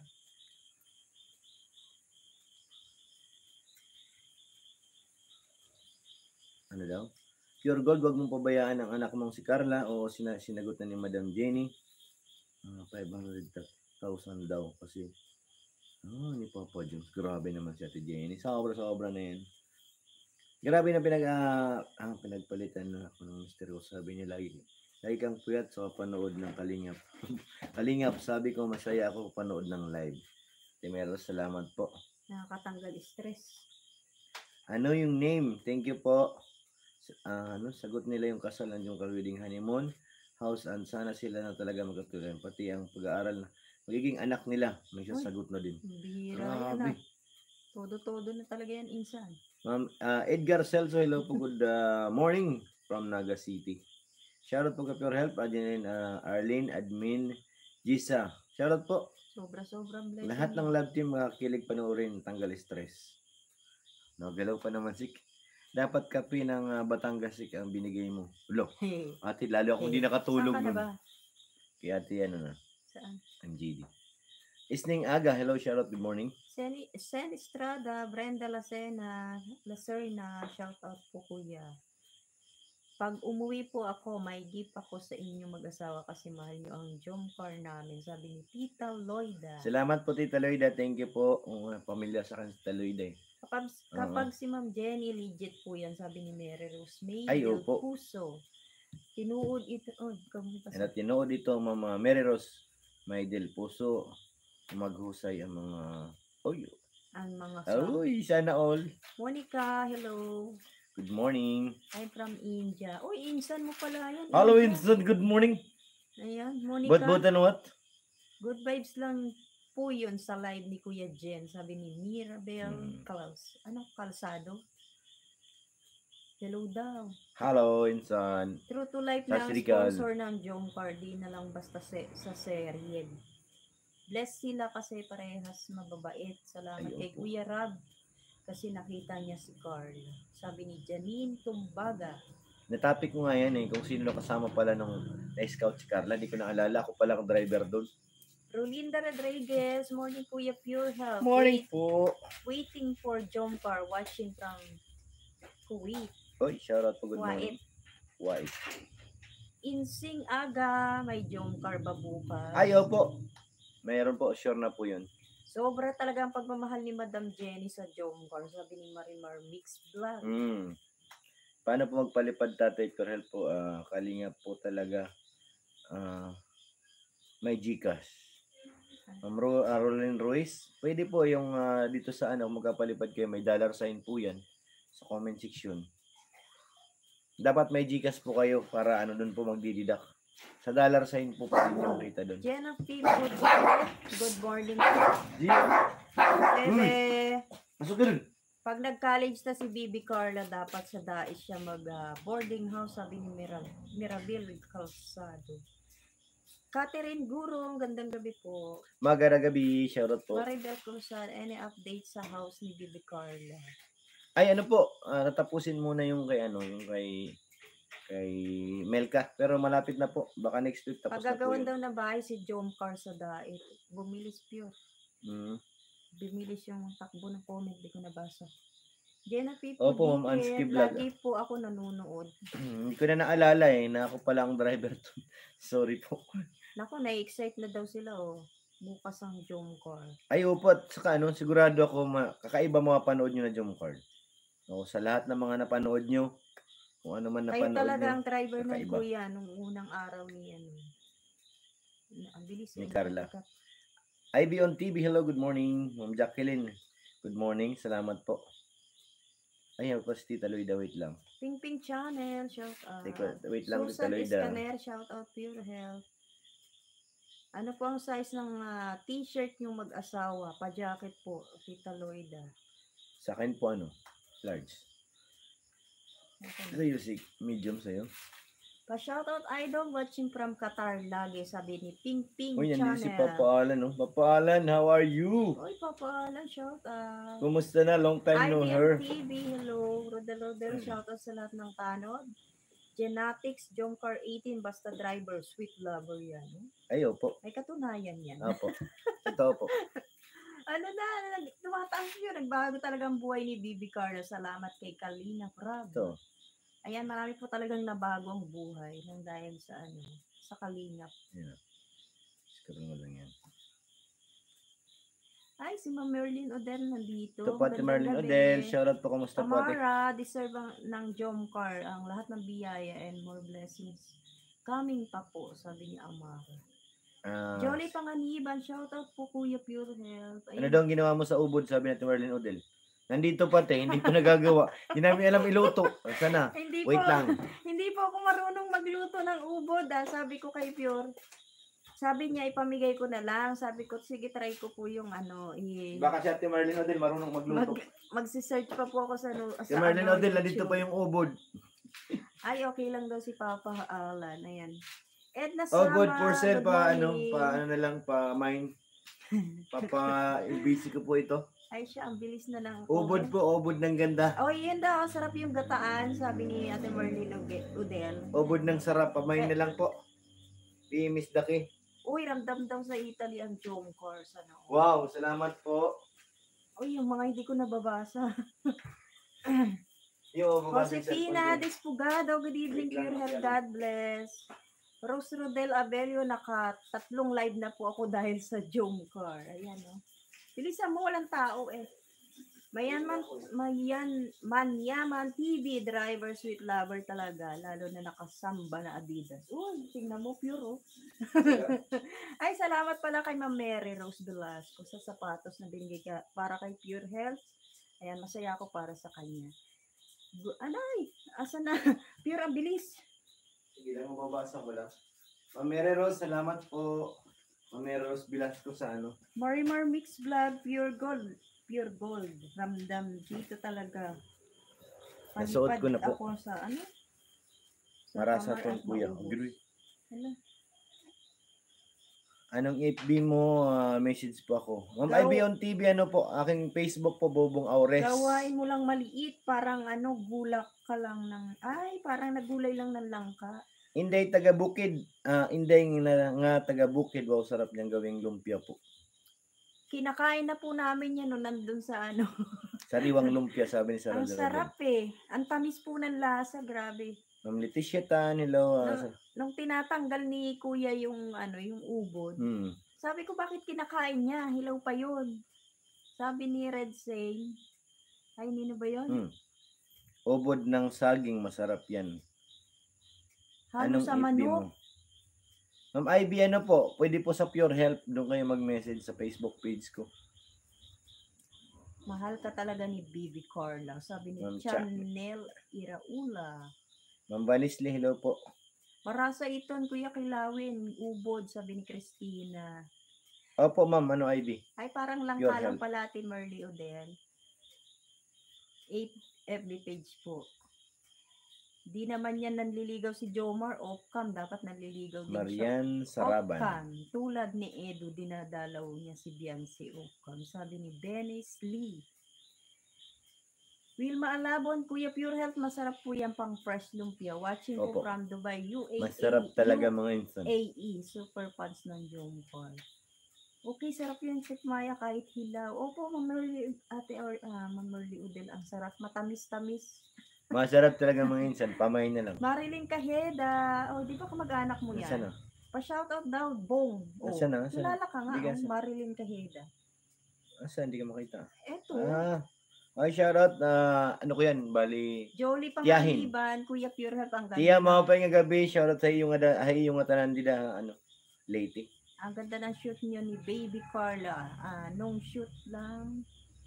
S1: Ano daw? Pure Gold, wag mong pabayaan ang anak mong si Carla o sina sinagot na ni Madam Jenny. Uh, five hundred thousand daw kasi oh, ni Papa Jones. Grabe naman si Ate Jenny. Sobra-sobra na yan. Grabe na pinag uh, ang pinagpalitan na ako ng mister ko. Sabi niya lagi, lagi kang puyat sa so panood ng Kalingap. Kalingap, sabi ko masaya ako panood ng live. Timero, salamat po.
S2: Nakakatanggal stress.
S1: Ano yung name? Thank you po. Uh, ano, sagot nila yung kasalan yung wedding honeymoon house and sana sila na talaga magkatuloy. Pati ang pag-aaral na magiging anak nila. May sasagot na din.
S2: Bihira yan. Todo-todo na talaga yan insan.
S1: Ma'am uh, Edgar Celso, hello po. Good uh, morning from Naga City. Shoutout po ka Pure Health. Adyan uh, Arlene, Admin, Gisa. Shoutout po.
S2: Sobra-sobrang blessing.
S1: Lahat ng love team makakilig panoorin, tanggal stress. Nagalaw pa naman Sik. Dapat kape ng uh, Batangas Sik ang binigay mo. Ulo. Hey. Ate, lalo ako hindi hey. nakatulog
S2: nun. Ba?
S1: Kay ate ano na,
S2: Saan?
S1: ang G D. Isning Aga, hello, shoutout, good morning.
S2: Sen, Sen Estrada, Brenda Lacena, Lacerna, shout out po kuya. Pag umuwi po ako, may gift ako sa inyo mag-asawa kasi mahal nyo ang jump car namin. Sabi ni Tita Loida.
S1: Salamat po Tita Loida, thank you po. Uh, pamilya sa akin si Tita Loida eh.
S2: Kapag,
S1: Oo.
S2: kapag si Ma'am Jenny, legit po yan, sabi ni Mary Rose May
S1: Ay,
S2: del
S1: opo.
S2: Puso. Tinuod ito, oh, kamusta
S1: Ano, tinuod dito Mama Mary Rose May del Puso, maghusay ang mga, oy,
S2: ang mga song.
S1: oy, sana all.
S2: Monica, hello.
S1: Good morning.
S2: I'm from India. Uy, insan mo pala yan.
S1: Hello,
S2: India.
S1: Winston, good morning.
S2: Ayan, Monica.
S1: But, but, and what?
S2: Good vibes lang po yun sa live ni Kuya Jen. Sabi ni Mirabel
S1: Hmm.
S2: Cals. Ano? Kalsado? Hello daw.
S1: Hello, Insan.
S2: True to life na ang
S1: Sasrikal.
S2: sponsor ng Jomcar. Di na lang basta se- sa serye. Bless sila kasi parehas mababait. Salamat
S1: Ay,
S2: kay
S1: opo.
S2: Kuya Rab. Kasi nakita niya si Carl. Sabi ni Janine Tumbaga.
S1: Natapik ko nga yan eh, kung sino na kasama pala nung na-scout si Carla. Di ko naalala, ako pala ang driver doon.
S2: Rolinda Rodriguez. Morning Kuya Pure Health.
S1: Morning
S2: Wait-
S1: po.
S2: Waiting for Jomcar. Watching from Kuwait.
S1: Oy, shoutout po, good
S2: Wait.
S1: morning. White.
S2: Insing Aga. May Jomcar ba bukas?
S1: Ay, opo. Mayroon po, sure na po yun.
S2: Sobra talaga ang pagmamahal ni Madam Jenny sa Jomcar. Sabi ni Marimar Mix Vlog.
S1: Mm. Paano po magpalipad tatay Corhel po? Ah, kalinga po talaga. Ah, may Gcash. Ma'am Ro, uh, Rolyn Ruiz, pwede po yung ah, dito sa ano, magkapalipad kayo, may dollar sign po yan sa comment section. Dapat may Gcash po kayo para ano doon po magdididak. Sa dollar sign po pati yung makita doon.
S2: Jenna P. Good, good morning.
S1: G,
S2: Bebe,
S1: pasok ka dun.
S2: pag nag-college na si Bibi Carla, dapat sa Dais siya mag-boarding house, sabi ni Mira, Mirabel Calzado. Catherine Gurong, gandang gabi po.
S1: Magara gabi, shoutout po.
S2: Maribel Cruzan, any update sa house ni Bibi Carla?
S1: Ay ano po, ah, natapusin muna yung kay ano, yung kay kay Melka, pero malapit na po. Baka next week tapos na po
S2: Pagagawan
S1: yun.
S2: daw na bahay si Jomcar sa Dait. Bumilis pure.
S1: Mm.
S2: Bumilis yung takbo ng comment, di ko nabasa. Jenna P.
S1: Opo,
S2: Pudiket,
S1: Ma'am Ansky Vlog.
S2: lagi po ako nanonood.
S1: Hindi ko na naalala eh, na ako pala ang driver to. Sorry po.
S2: Naku, na-excite na daw sila oh. Bukas ang Jomcar.
S1: Ay, opo, at saka ano, sigurado ako, ma- kakaiba mga panood nyo na Jomcar. O, sa lahat ng mga napanood nyo, kung ano man
S2: Kayo
S1: napanood
S2: talaga
S1: nyo,
S2: ang driver ng
S1: kakaiba.
S2: kuya nung unang araw ni ano. Na- Ang bilis
S1: Ni
S2: eh,
S1: Carla.
S2: nakaka-
S1: I B on T V, hello, good morning. Ma'am Jacqueline, good morning, salamat po. Ay, ako si Tita Loida, wait lang.
S2: Ping Ping Channel, shout out.
S1: Teka, wait lang, Tita
S2: Susan
S1: Loida.
S2: Escaner, shout out Pure Health. Ano po ang size ng ah, t-shirt yung mag-asawa? Pa-jacket po, Tita Loida.
S1: Sa akin po ano, large. Ito yung si medium sa'yo.
S2: Pa-shoutout idol watching from Qatar lagi, sabi ni Ping Ping
S1: Uy,
S2: Channel.
S1: nandito si Papa Alan, no? Papa Alan, how are you?
S2: Oy, papaalan, shout out.
S1: Kumusta na? Long time no her.
S2: I B M T V, hello. Rodel Rodel, shout out sa lahat ng tanod. Genetics, Jomcar eighteen, basta driver, sweet lover yan.
S1: Ay, opo.
S2: May katunayan yan.
S1: Opo. Totoo po.
S2: Ano na, nag- tumataas yun. Nagbago talaga ang buhay ni Bibi Carla. Salamat kay Kalina Prab.
S1: Ito.
S2: Ayan, marami po talagang nabago ang buhay nang dahil sa ano, sa Kalingap.
S1: Yan. Scroll mo lang yan.
S2: Ay, si Ma'am Merlin Odell nandito.
S1: Ito po, Ate
S2: Magandang
S1: Marlene
S2: gabi.
S1: Odell. Shoutout po, kamusta po, Ate?
S2: Tamara, deserve ang, ng Jomcar ang lahat ng biyaya and more blessings. Coming pa po, sabi ni Amara.
S1: Ah,
S2: Jolly Panganiban, shoutout po Kuya Pure Health.
S1: ano
S2: Ayun,
S1: daw ang ginawa mo sa ubod, sabi ni Ate Marlene Odell? Nandito pati, hindi ko nagagawa. Hindi namin alam iluto. Sana.
S2: hindi
S1: Wait
S2: po,
S1: lang.
S2: hindi po ako marunong magluto ng ubod. Ah. Sabi ko kay Pure. Sabi niya, ipamigay ko na lang. Sabi ko, sige, try ko po yung ano. I-
S1: Baka si Ate Marlene Odell marunong magluto.
S2: mag, magsisearch pa po ako sa, nu-
S1: Si
S2: sa
S1: Marlene
S2: ano,
S1: Odell, nandito
S2: YouTube.
S1: pa yung ubod.
S2: Ay, okay lang daw si Papa Alan. Ayan. Edna Sama,
S1: Ubod for sale
S2: good
S1: pa, ano,
S2: morning.
S1: pa ano na lang, pa mine. Papa, busy ko po ito.
S2: Ay siya, ang bilis na lang.
S1: Ubod po, ubod ng ganda.
S2: Oh, yun daw. Sarap yung gataan, sabi ni Ate Marlene Uge- Udel.
S1: Ubod ng sarap, pa mine na lang po. Di Miss Daki.
S2: Uy, ramdam daw sa Italy ang Jomcar. Sana all.
S1: Wow, salamat po.
S2: Uy, yung mga hindi ko nababasa.
S1: Yo, babasa yung
S2: Josefina
S1: cellphone ko.
S2: Despugado, good evening,
S1: Wait lang,
S2: Pure Health,
S1: Mariano.
S2: God bless. Rose Rodel Abelio, naka tatlong live na po ako dahil sa Jomcar. Ayan, oh. Bilisan mo, walang tao eh. Mayaman, mayan, manyaman T V driver, sweet lover talaga, lalo na nakasamba na Adidas. Uy, tingnan mo, pure oh. Ay, salamat pala kay Ma'am Mary Rose Velasco sa sapatos na binigay ka para kay Pure Health. Ayan, masaya ako para sa kanya. Gu- Anay, asa na? Pure, ang bilis.
S1: Sige lang, mababasa ko lang. Ma'am Mary Rose, salamat po. Ma'am Mary Rose Velasco sa ano.
S2: Marimar Mix Vlog, Pure Gold. Pure Gold. Ramdam dito talaga.
S1: Nasuot ko na po.
S2: Ako sa ano?
S1: Marasa
S2: Kamar
S1: po,
S2: at
S1: kuya.
S2: maubos.
S1: Agree.
S2: Ano?
S1: Anong F B mo? Ah, message po ako. Ma'am
S2: Gaw-
S1: Ivy on T V, ano po? Aking Facebook po, Bobong Aures.
S2: Gawain mo lang maliit, parang ano, gulak ka lang ng, ay, parang nagulay lang ng langka.
S1: Inday taga Bukid. Ah, Inday nga, nga taga Bukid. Wow, sarap niyang gawing lumpia po.
S2: Kinakain na po namin yan no, nandun sa ano.
S1: Sariwang lumpia, sabi ni Sarah
S2: Ang sarap eh. Ang tamis po ng lasa, grabe.
S1: Ma'am Leticia Tan, hello. ah,
S2: No,
S1: sa-
S2: nung tinatanggal ni kuya yung ano, yung ubod,
S1: hmm.
S2: sabi ko bakit kinakain niya? Hilaw pa yun. Sabi ni Red Zane, ay nino ba yun?
S1: Hmm. Ubod ng saging, masarap yan.
S2: Halo
S1: F
S2: sa
S1: B
S2: manok.
S1: mo? Ma'am Ivy, ano po? Pwede po sa Pure Health. Doon kayo mag-message sa Facebook page ko.
S2: Mahal ka talaga ni Bibi Carla. Sabi ni
S1: Ma'am Cha.
S2: Chanel Iraula.
S1: Ma'am Vanisli, hello po.
S2: Marasa iton, Kuya Kilawin. Ubod, sabi ni Christina.
S1: Opo, ma'am. Ano, Ivy?
S2: Ay, parang lang
S1: Pure
S2: kalang
S1: Health.
S2: pala ti Merly Odell. eight F B page po. Di naman yan nanliligaw si Jomar. Off-cam, dapat nanliligaw din siya.
S1: Marian Saraban.
S2: Off-cam. Tulad ni Edu, dinadalaw niya si Beyonce off-cam. Sabi ni Dennis Lee. Wilma Alabon, Kuya Pure Health, masarap po yan pang fresh lumpia. Watching
S1: Opo.
S2: po from Dubai, U A E.
S1: Masarap talaga mga insan.
S2: U A E, super fans ng Jomar. Okay, sarap yun, Chef Maya, kahit hilaw. Opo, Ma'am Merly, ate, or, uh, Ma'am Merly Udel, ang sarap, matamis-tamis.
S1: Masarap talaga mga insan. Pamain na lang.
S2: Marilyn Cajeda, oh, di ba kamag-anak mo yan?
S1: Nasaan na?
S2: Pa-shoutout daw, Bong. Oh,
S1: Nasaan na? Nasaan na?
S2: kilala ka nga,
S1: Hindi ka
S2: oh,
S1: sa-
S2: Marilyn Cajeda.
S1: Asa, hindi ka makita.
S2: Eto,
S1: Ah. Ay, shoutout. Ah, ano ko yan? Bali.
S2: Jolie
S1: Tiyahin.
S2: Pangaliban, Kuya Pure Health, ang ganda.
S1: Tiya, mga pa yung gabi. Shoutout sa iyo nga. Ay, yung nga tanan dida. Ano? Late.
S2: Ang ganda ng shoot niyo ni Baby Carla. Ah, nung shoot lang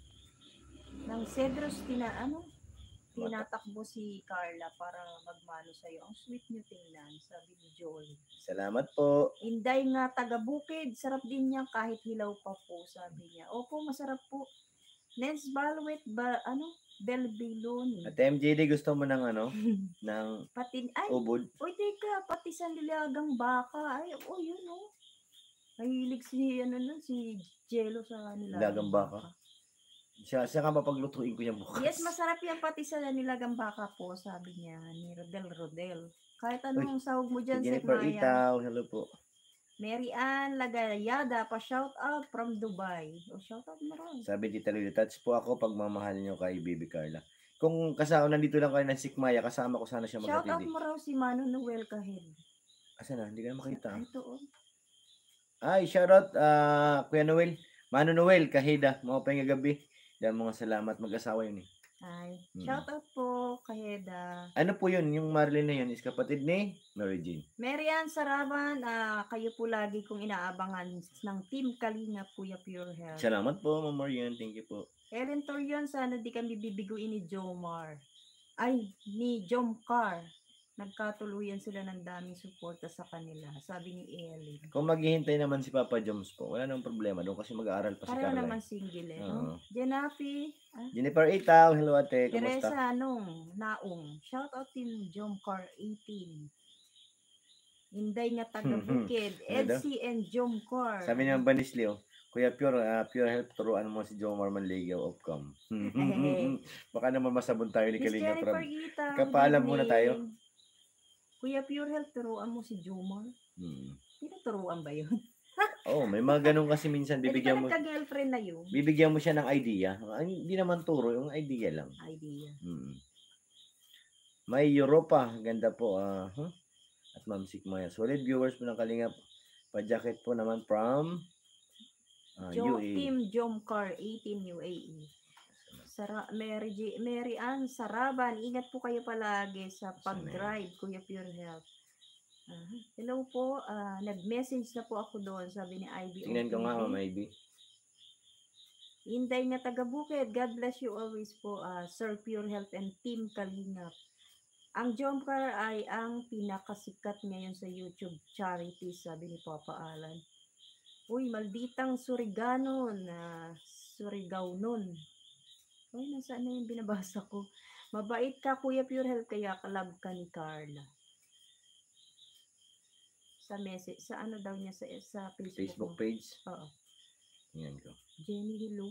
S2: ng Cedros, tina, ano? Tinatakbo si Carla para magmano sa'yo. Ang sweet niyo tingnan, sabi ni Jolie.
S1: Salamat po.
S2: Inday nga taga-bukid, sarap din niya kahit hilaw pa po, sabi niya. Opo, masarap po. Nens Balwet, ba, ano? Belbiloni.
S1: At M J D, gusto mo ng ano? ng
S2: Pati, ay,
S1: ubod?
S2: oy, teka, pati sa nilagang baka. Ay, oh, yun, oh. Mahilig si, ano nun, si Jello sa nilagang,
S1: Nilagang baka. Siya, siya ka mapaglutuin ko yung bukas.
S2: Yes, masarap yan pati sa nilagang baka po, sabi niya ni Rodel Rodel. Kahit anong sahog mo dyan,
S1: Sige
S2: Sir
S1: for
S2: Maya.
S1: itaw. Hello po.
S2: Mary Ann Lagayada, pa-shout out from Dubai. O, shout out mo rin.
S1: Sabi Tita Lulu, touch po ako pagmamahal niyo kay Baby Carla. Kung kasama, nandito lang kayo ng Sikmaya, kasama ko sana siya
S2: Shout out
S1: maghatid.
S2: mo raw si Mano Noel Kahid.
S1: Asa na? Hindi ka na makita.
S2: Ito, oh.
S1: Ay, shoutout, ah, Kuya Noel. Mano Noel, kahida. Mga pa yung gabi. Yan, mga salamat. Mag-asawa yun eh.
S2: Ay,
S1: Hmm.
S2: shout out po, Kaheda.
S1: Ano po yun? Yung Marlene na yun is kapatid ni Mary Jane.
S2: Mary Ann Saraban, ah, kayo po lagi kong inaabangan ng Team Kalinga, Kuya Pure Health.
S1: Salamat po, Ma'am Marian. Thank you po.
S2: Ellen Torion, sana di kami bibiguin ni Jomar. Ay, ni Jomcar. Nagkatuluyan sila ng daming suporta sa kanila, sabi ni Ellen.
S1: Kung maghihintay naman si Papa Joms po, wala nang problema doon kasi mag-aaral pa si
S2: Pareho
S1: Carla.
S2: naman single eh,
S1: Oo.
S2: no? Jenafi, ah,
S1: Jennifer Itaw, hello ate, kumusta?
S2: Teresa Anong, Naong. Shout out Team Jomcar eighteen. Inday nga taga Bukid.
S1: Ano daw?
S2: Edsy and Jomcar.
S1: Sabi niya Banisli, oh, Kuya Pure, ah, Pure Health, turuan mo si Jomar Manligaw of Com. Baka naman masabon tayo ni
S2: Miss
S1: Kalinga
S2: Jennifer
S1: Prab.
S2: Gita.
S1: Kapaalam
S2: good
S1: muna
S2: evening.
S1: tayo.
S2: Kuya Pure Health, turuan mo si Jomar.
S1: Hmm.
S2: Tinuturuan ba yun?
S1: Oo, may mga ganun kasi minsan
S2: Eh, di ba
S1: bibigyan mo
S2: nagka-girlfriend na yun?
S1: bibigyan mo siya ng idea. Ay, hindi naman turo, yung idea lang.
S2: Idea.
S1: Mm. May Europa, ganda po. ah huh? At Ma'am Sikmaya. Solid viewers po ng Kalingap. Pa-jacket po naman from ah,
S2: Jo,
S1: U A E.
S2: Team Jomcar eighteen U A E. Sara, Mary, J, Mary Ann Saraban, ingat po kayo palagi sa pag-drive, Kuya Pure Health. Ah, hello po, ah, nag-message na po ako doon, sabi ni Ivy.
S1: Tingnan ko nga, Ma'am Ivy.
S2: Inday na taga-Bukid, God bless you always po, ah, Sir Pure Health and Team Kalingap. Ang Jomcar ay ang pinakasikat ngayon sa YouTube charity, sabi ni Papa Alan. Uy, malditang Surigano na Surigao nun. Uy, nasaan na yung binabasa ko? Mabait ka, Kuya Pure Health, kaya kalab ka ni Carla. Sa message, sa ano daw niya, sa, sa Facebook,
S1: Facebook
S2: mo.
S1: page?
S2: Oo.
S1: Yan ko.
S2: Jenny, hello?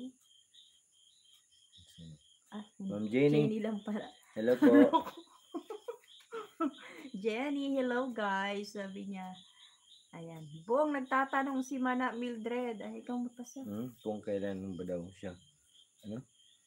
S2: Ah,
S1: Ma'am Jenny.
S2: Jenny lang pala.
S1: Hello po.
S2: Jenny, hello guys, sabi niya. Ayan. Buong nagtatanong si Mana Mildred. Ay, ikaw magpasa.
S1: Hmm, kung kailan ba daw siya. Ano?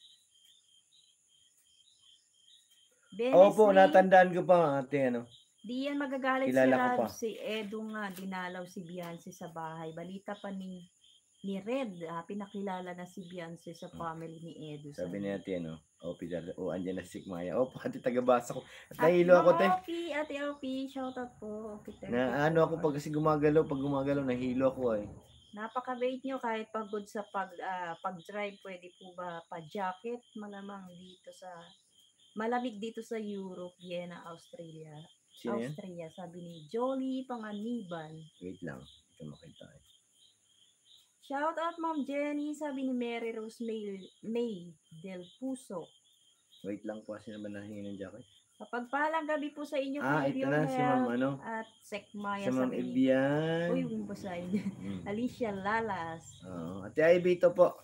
S1: Oo po, natandaan ko pa, ate, ano.
S2: Di yan magagalit
S1: Kilala
S2: si
S1: ko
S2: Rab,
S1: pa.
S2: si Edu nga, dinalaw si Beyonce sa bahay. Balita pa ni ni Red, ah, pinakilala na si Beyonce sa family ni Edu.
S1: Sabi ni ate, ano, O P, o andyan na si Sikmaya. O, pati tagabasa ko. At
S2: At
S1: nahilo ako, te.
S2: O P, ate O P, shoutout po.
S1: Na ano ako pag kasi gumagalaw, pag gumagalaw, nahilo ako ay.
S2: Napaka-bait nyo kahit pagod sa pag, uh, pag-drive, pwede po ba pa-jacket? Malamang dito sa, malamig dito sa Europe, Vienna, Australia.
S1: Sino yan?
S2: Austria, sabi ni Jolie Panganiban.
S1: Wait lang, ito makita eh.
S2: Shout out Ma'am Jenny, sabi ni Mary Rose May, May Del Puso.
S1: Wait lang po, sino ba nahingi ng jacket?
S2: Kapagpalang gabi po sa inyo,
S1: ah, ito na, si Ma'am ano?
S2: At Sekmaya,
S1: si Ma'am Ebian.
S2: Uy, yung basahin. Hmm. Alicia Lalas.
S1: Oo, Ate Ivy ito po.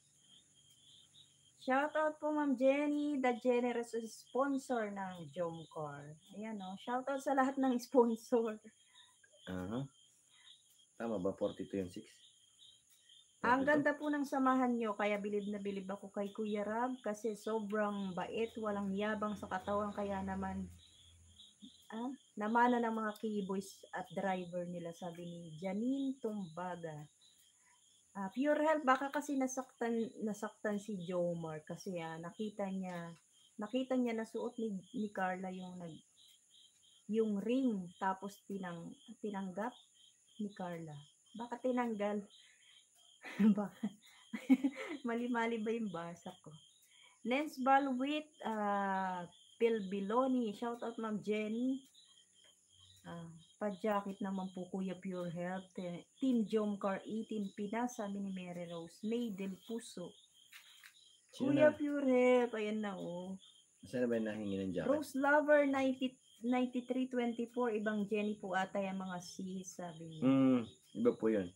S2: Shoutout po Ma'am Jenny, the generous sponsor ng Jomcar. Ayan o, oh. Shoutout sa lahat ng sponsor.
S1: Uh-huh. Tama ba? forty-two yung six?
S2: Ang ganda po ng samahan nyo, kaya bilib na bilib ako kay Kuya Rab kasi sobrang bait, walang yabang sa katawan, kaya naman ah, namana ng mga keyboys at driver nila, sabi ni Janine Tumbaga. Uh, Pure Health, baka kasi nasaktan nasaktan si Jomar kasi ah, nakita niya nakita niya na suot ni, ni Carla yung nag yung ring tapos tinang tinanggap ni Carla. Baka tinanggal. Baka mali-mali ba yung basa ko? Nens Balwit, uh, Pilbiloni, shout out Ma'am Jenny. Uh, pa-jacket naman po Kuya Pure Health, Team Jomcar eighteen Pinas, sabi ni Mary Rose May Del Puso. Sino Kuya na? Pure Health, ayan na oh.
S1: Saan na ba nahingi ng jacket?
S2: Rose Lover ninety, ninety-three twenty-four, ibang Jenny po ata yung mga si, sabi niya.
S1: Hmm, iba po yun.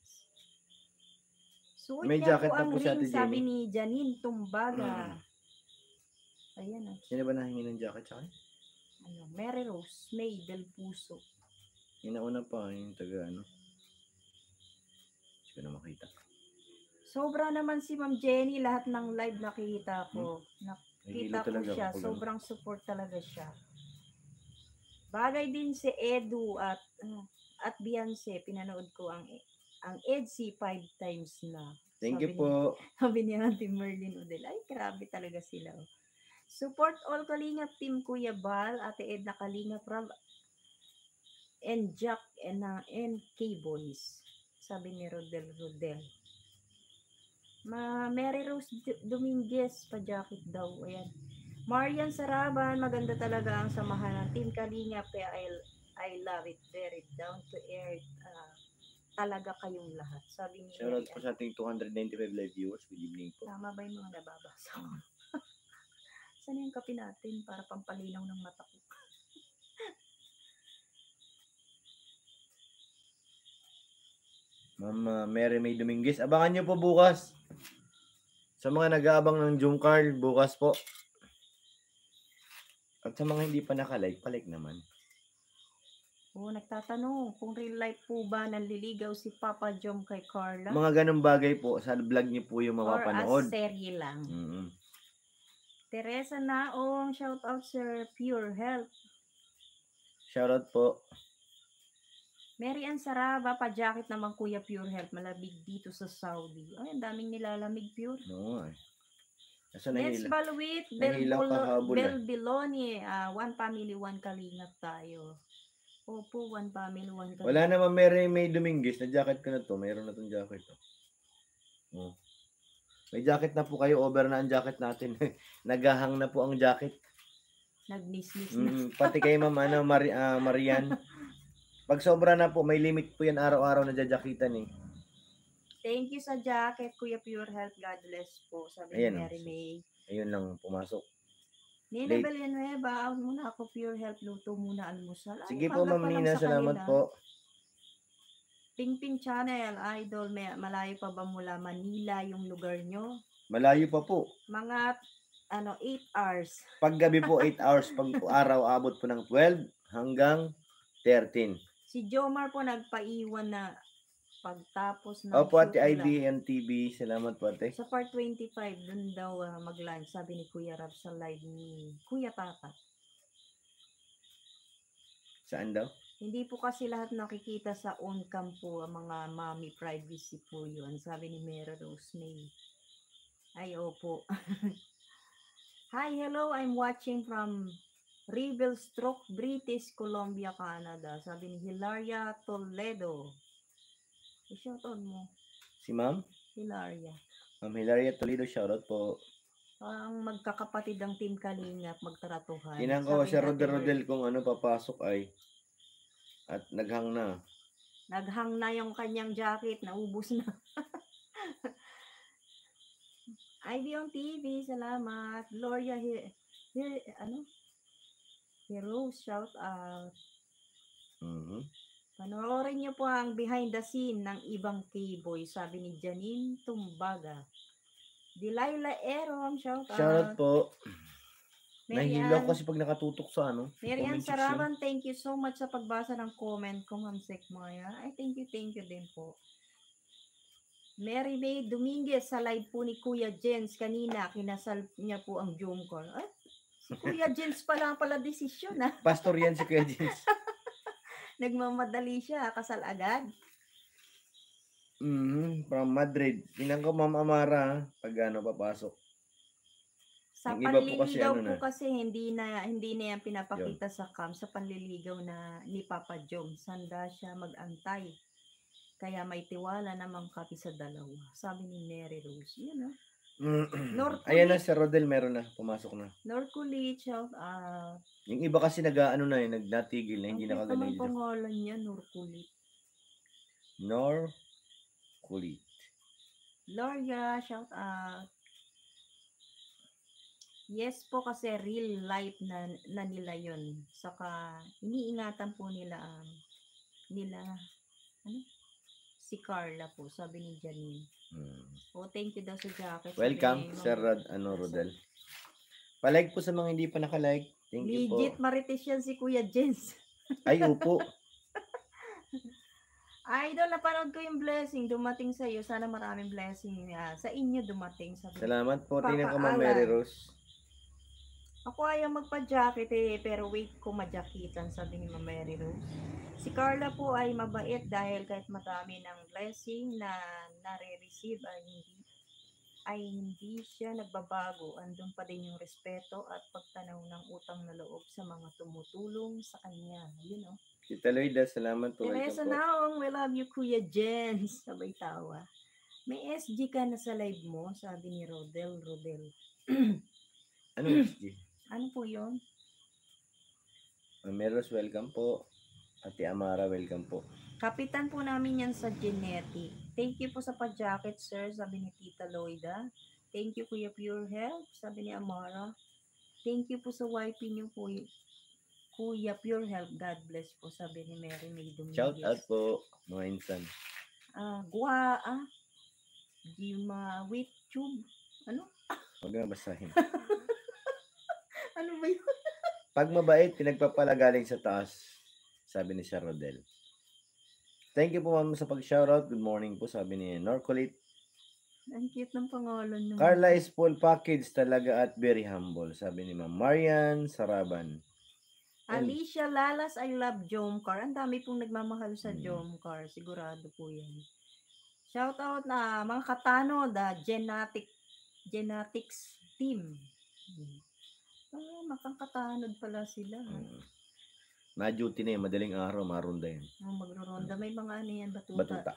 S2: Suot May jacket po na po sa ring, sabi ni Janine Tumbaga. Hmm. Ayan oh.
S1: Sino ba nahingi ng jacket sa akin?
S2: Ano, Mary Rose May Del Puso.
S1: Yung nauna pa, yung taga ano. Hindi ko na makita.
S2: Sobra naman si Ma'am Jenny, lahat ng live nakikita ko. Hmm? Nakita ko siya, sobrang support talaga siya. Bagay din si Edu at uh, at Beyonce, pinanood ko ang ang E D C five times na.
S1: Thank
S2: sabi
S1: you po.
S2: Ni, sabi ni Auntie Merlin Odel, ay grabe talaga sila. Support all Kalingap Team Kuya Bal, Ate Edna Kalingap Rab, and Jack and, uh, and K-Boys. Sabi ni Rodel Rodel. Ma Mary Rose Dominguez, pa-jacket daw. Ayan. Marian Saraban, maganda talaga ang samahan ng Team Kalingap. Kaya I, I love it. Very down to earth. Uh, talaga kayong lahat. Sabi ni
S1: Shoutout po sa ating two hundred ninety-five live viewers. Good evening po.
S2: Tama ba yung mga nababasa ko? Saan yung kape natin para pampalinaw ng mata ko?
S1: Ma'am Mary May Dominguez, abangan nyo po bukas. Sa mga nag-aabang ng Jomcar, bukas po. At sa mga hindi pa nakalike, palike naman.
S2: Oo, nagtatanong kung real life po ba nanliligaw si Papa Jom kay Carla
S1: Mga gano'ng bagay po sa vlog niyo po yung
S2: or as
S1: mapapanood.
S2: serye lang.
S1: Mm.
S2: Teresa Naong, shout out Sir Pure Health.
S1: Shoutout po.
S2: Mary Ann Saraba, pa-jacket naman Kuya Pure Health, malabig dito sa Saudi. Ay, ang daming nilalamig Pure.
S1: Oo nga eh. Nasa
S2: Nets
S1: nahila.
S2: Balwit,
S1: Nahilaw kahabol eh.
S2: Belbiloni, uh, one family, one kalingap tayo. Opo, one family, one kalingap.
S1: Wala naman, Mary May Dominguez, na jacket ko na to. Mayroon na tong jacket to. Oh. May jacket na po kayo, over na ang jacket natin. Naghahang na po ang jacket.
S2: Nagnisnis na.
S1: Mm, pati kay Ma'am ano, Mar uh, Marian. Pag sobra na po, may limit po yan araw-araw na jajakitan eh.
S2: Thank you sa jacket, Kuya Pure Health. God bless po, sabi ni Mary May.
S1: Ayun lang, pumasok.
S2: Nina Villanueva, out muna ako, Pure Health, luto muna almusal. Ay,
S1: sige po, Ma'am Nina, salamat kanila. po.
S2: Pingping Channel, Idol, may, malayo pa ba mula Manila yung lugar nyo?
S1: Malayo pa po.
S2: Mga, ano, eight hours.
S1: Pag gabi po, eight hours. Pag araw, abot po ng twelve hanggang thirteen.
S2: Si Jomar po nagpaiwan na pagtapos ng
S1: Opo, Ate I B N T V. Salamat po, Ate.
S2: Sa part twenty-five, dun daw uh, mag-lunch, sabi ni Kuya Rab sa live ni Kuya Tata.
S1: Saan daw?
S2: Hindi po kasi lahat nakikita sa on-cam po, ang mga mommy privacy po yun. Sabi ni Mary Rose May. Ay, opo. Hi, hello, I'm watching from Revelstoke, British Columbia, Canada. Sabi ni Hilaria Toledo. I-shoutout mo.
S1: Si Ma'am?
S2: Hilaria.
S1: Ma'am Hilaria Toledo, shoutout po.
S2: Ang magkakapatid ang Team Kalingap, magtaratuhan.
S1: Tinang ko si Rodel Rodel kung ano papasok ay. At naghang na.
S2: Naghang na yung kanyang jacket, naubos na. I B on T V, salamat. Gloria, here, here, ano? Heroes, shout out.
S1: Mm-hmm.
S2: Panoorin niyo po ang behind the scene ng ibang K-boy, sabi ni Janine Tumbaga. Delilah Erom, shout out.
S1: Shout out po.
S2: Nahihilo
S1: kasi pag nakatutok sa ano.
S2: Mary Ann Saraban, thank you so much sa pagbasa ng comment ko, Ma'am Sek Maya. Ay, thank you, thank you din po. Mary May Dominguez sa live po ni Kuya Jens kanina, kinasal niya po ang Zoom call. Ay, si Kuya Jens pala pala desisyon ah.
S1: Pastor yan si Kuya Jens.
S2: Nagmamadali siya, kasal agad.
S1: Mm-hmm, from Madrid. Tingnan ko Ma'am Amara pag ano papasok.
S2: Sa
S1: yung iba po kasi,
S2: panliligaw
S1: ano
S2: po
S1: na,
S2: kasi hindi na hindi na yan pinapakita
S1: yun.
S2: Sa cam sa panliligaw na ni Papa Jom. Sanda siya mag-antay. Kaya may tiwala namang kami sa dalawa. Sabi ni Mary Rose. Yun ah.
S1: Ayan na, si Rodel meron na. Pumasok na.
S2: Norkulit, shout out.
S1: Yung iba kasi nag-ano na eh, nagnatigil na, hindi nakagano'n.
S2: Ang pangalan niya, Norkulit.
S1: Norkulit.
S2: Gloria, shout out. Yes po, kasi real life na, na nila yun. Saka iniingatan po nila um, nila ano? Si Carla po, sabi ni Janine. Hmm. Oh, thank you daw sa jacket.
S1: Welcome, Sir Rod, ano, Rodel. Palike po sa mga hindi pa nakalike. Thank you po.
S2: Legit marites yan si Kuya Jens.
S1: Ay, upo.
S2: Idol, napanood ko yung blessing. Dumating sa iyo. Sana maraming blessing. Uh, sa inyo dumating. Sabi
S1: salamat po. Tingnan ko, Ma'am Mary Rose.
S2: Ako ayaw magpa-jacket eh, pero wait ko majakitan, sabi ni Ma'am Mary Rose. Si Carla po ay mabait dahil kahit madami ng blessing na nare-receive ay hindi, ay hindi siya nagbabago. Andun pa din yung respeto at pagtanaw ng utang na loob sa mga tumutulong sa kanya. Yun o.
S1: Si Taloida, salamat po.
S2: Teresa Naong, we love you Kuya Jens. Sabay tawa. May S G ka na sa live mo, sabi ni Rodel Rodel.
S1: Ano S G?
S2: Ano po yun?
S1: Meros, welcome po. Ate Amara, welcome po.
S2: Kapitan po namin yan sa Genetic. Thank you po sa pa-jacket, sir, sabi ni Tita Loida. Thank you, Kuya Pure Health, sabi ni Amara. Thank you po sa Y P niyo po, Kuya Pure Health. God bless po, sabi ni Mary May Dominguez.
S1: Shout out po, mga insan.
S2: Ah, uh, Gua, ah, Gima, wait, tube. Ano?
S1: Huwag na basahin.
S2: Ano ba yun?
S1: Pag mabait, pinagpapala galing sa taas. sabi ni Sir Rodel. Thank you po ma'am sa pag-shoutout. Good morning po, sabi ni Norcolit.
S2: Ang cute ng pangalan niyo.
S1: Carla is full package talaga at very humble, sabi ni Ma'am Marian Saraban. And,
S2: Alicia Lalas, I love Jomcar. Ang dami pong nagmamahal sa
S1: Hmm.
S2: Jomcar. Sigurado po yan. Shout out na mga katano, the genetic genetics team. Oh, makakatanod pala sila.
S1: hmm, na-duty na yun, madaling araw, marunda yan.
S2: Oh, magro-ronda. May mga ano yan, batuta.
S1: Batuta.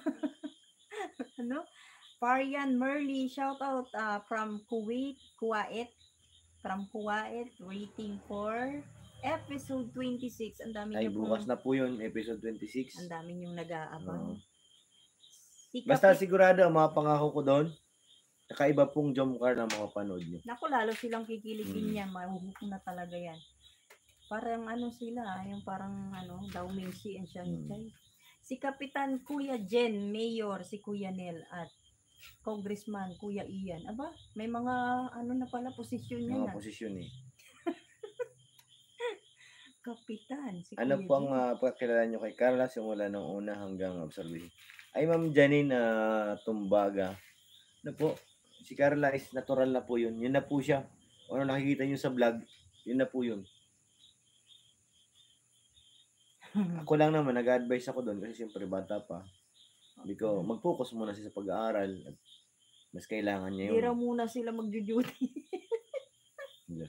S2: Ano? Parian Merly, shout out uh, from Kuwait, Kuwait. From Kuwait, waiting for episode twenty-six. Ang dami
S1: Ay,
S2: niyo
S1: bukas
S2: pong,
S1: na po yun, episode twenty-six.
S2: ang dami niyong nag-aabang.
S1: Oo.
S2: Si
S1: Basta
S2: Kapi-
S1: sigurado, ang mga pangako ko doon, kakaiba pong Jomcar na makapanood nyo.
S2: Naku, lalo silang kikiligin
S1: Hmm.
S2: niyan. Mahuhuk na talaga yan. Parang ano sila, yung parang ano, Daw Mingsi and Shanghai. Si Kapitan Kuya Jen, Mayor, si Kuya Nel, at Congressman Kuya Ian. Aba, may mga ano na pala posisyon niya na.
S1: Mga posisyon eh.
S2: Kapitan, si
S1: Ano
S2: Kuya
S1: po ang
S2: Jen.
S1: uh, pagkakilala nyo kay Carla simula nung una hanggang observation? Ay, Ma'am Janine uh, Tumbaga. Ano po, si Carla is natural na po yun. Yun na po siya. O ano nakikita nyo sa vlog, yun na po yun. Ako lang naman, nag-advise ako doon kasi siyempre bata pa. Sabi ko, mag-focus muna siya sa pag-aaral. At mas kailangan niya
S2: Hindi raw
S1: yun.
S2: muna sila mag-duty.
S1: Hindi.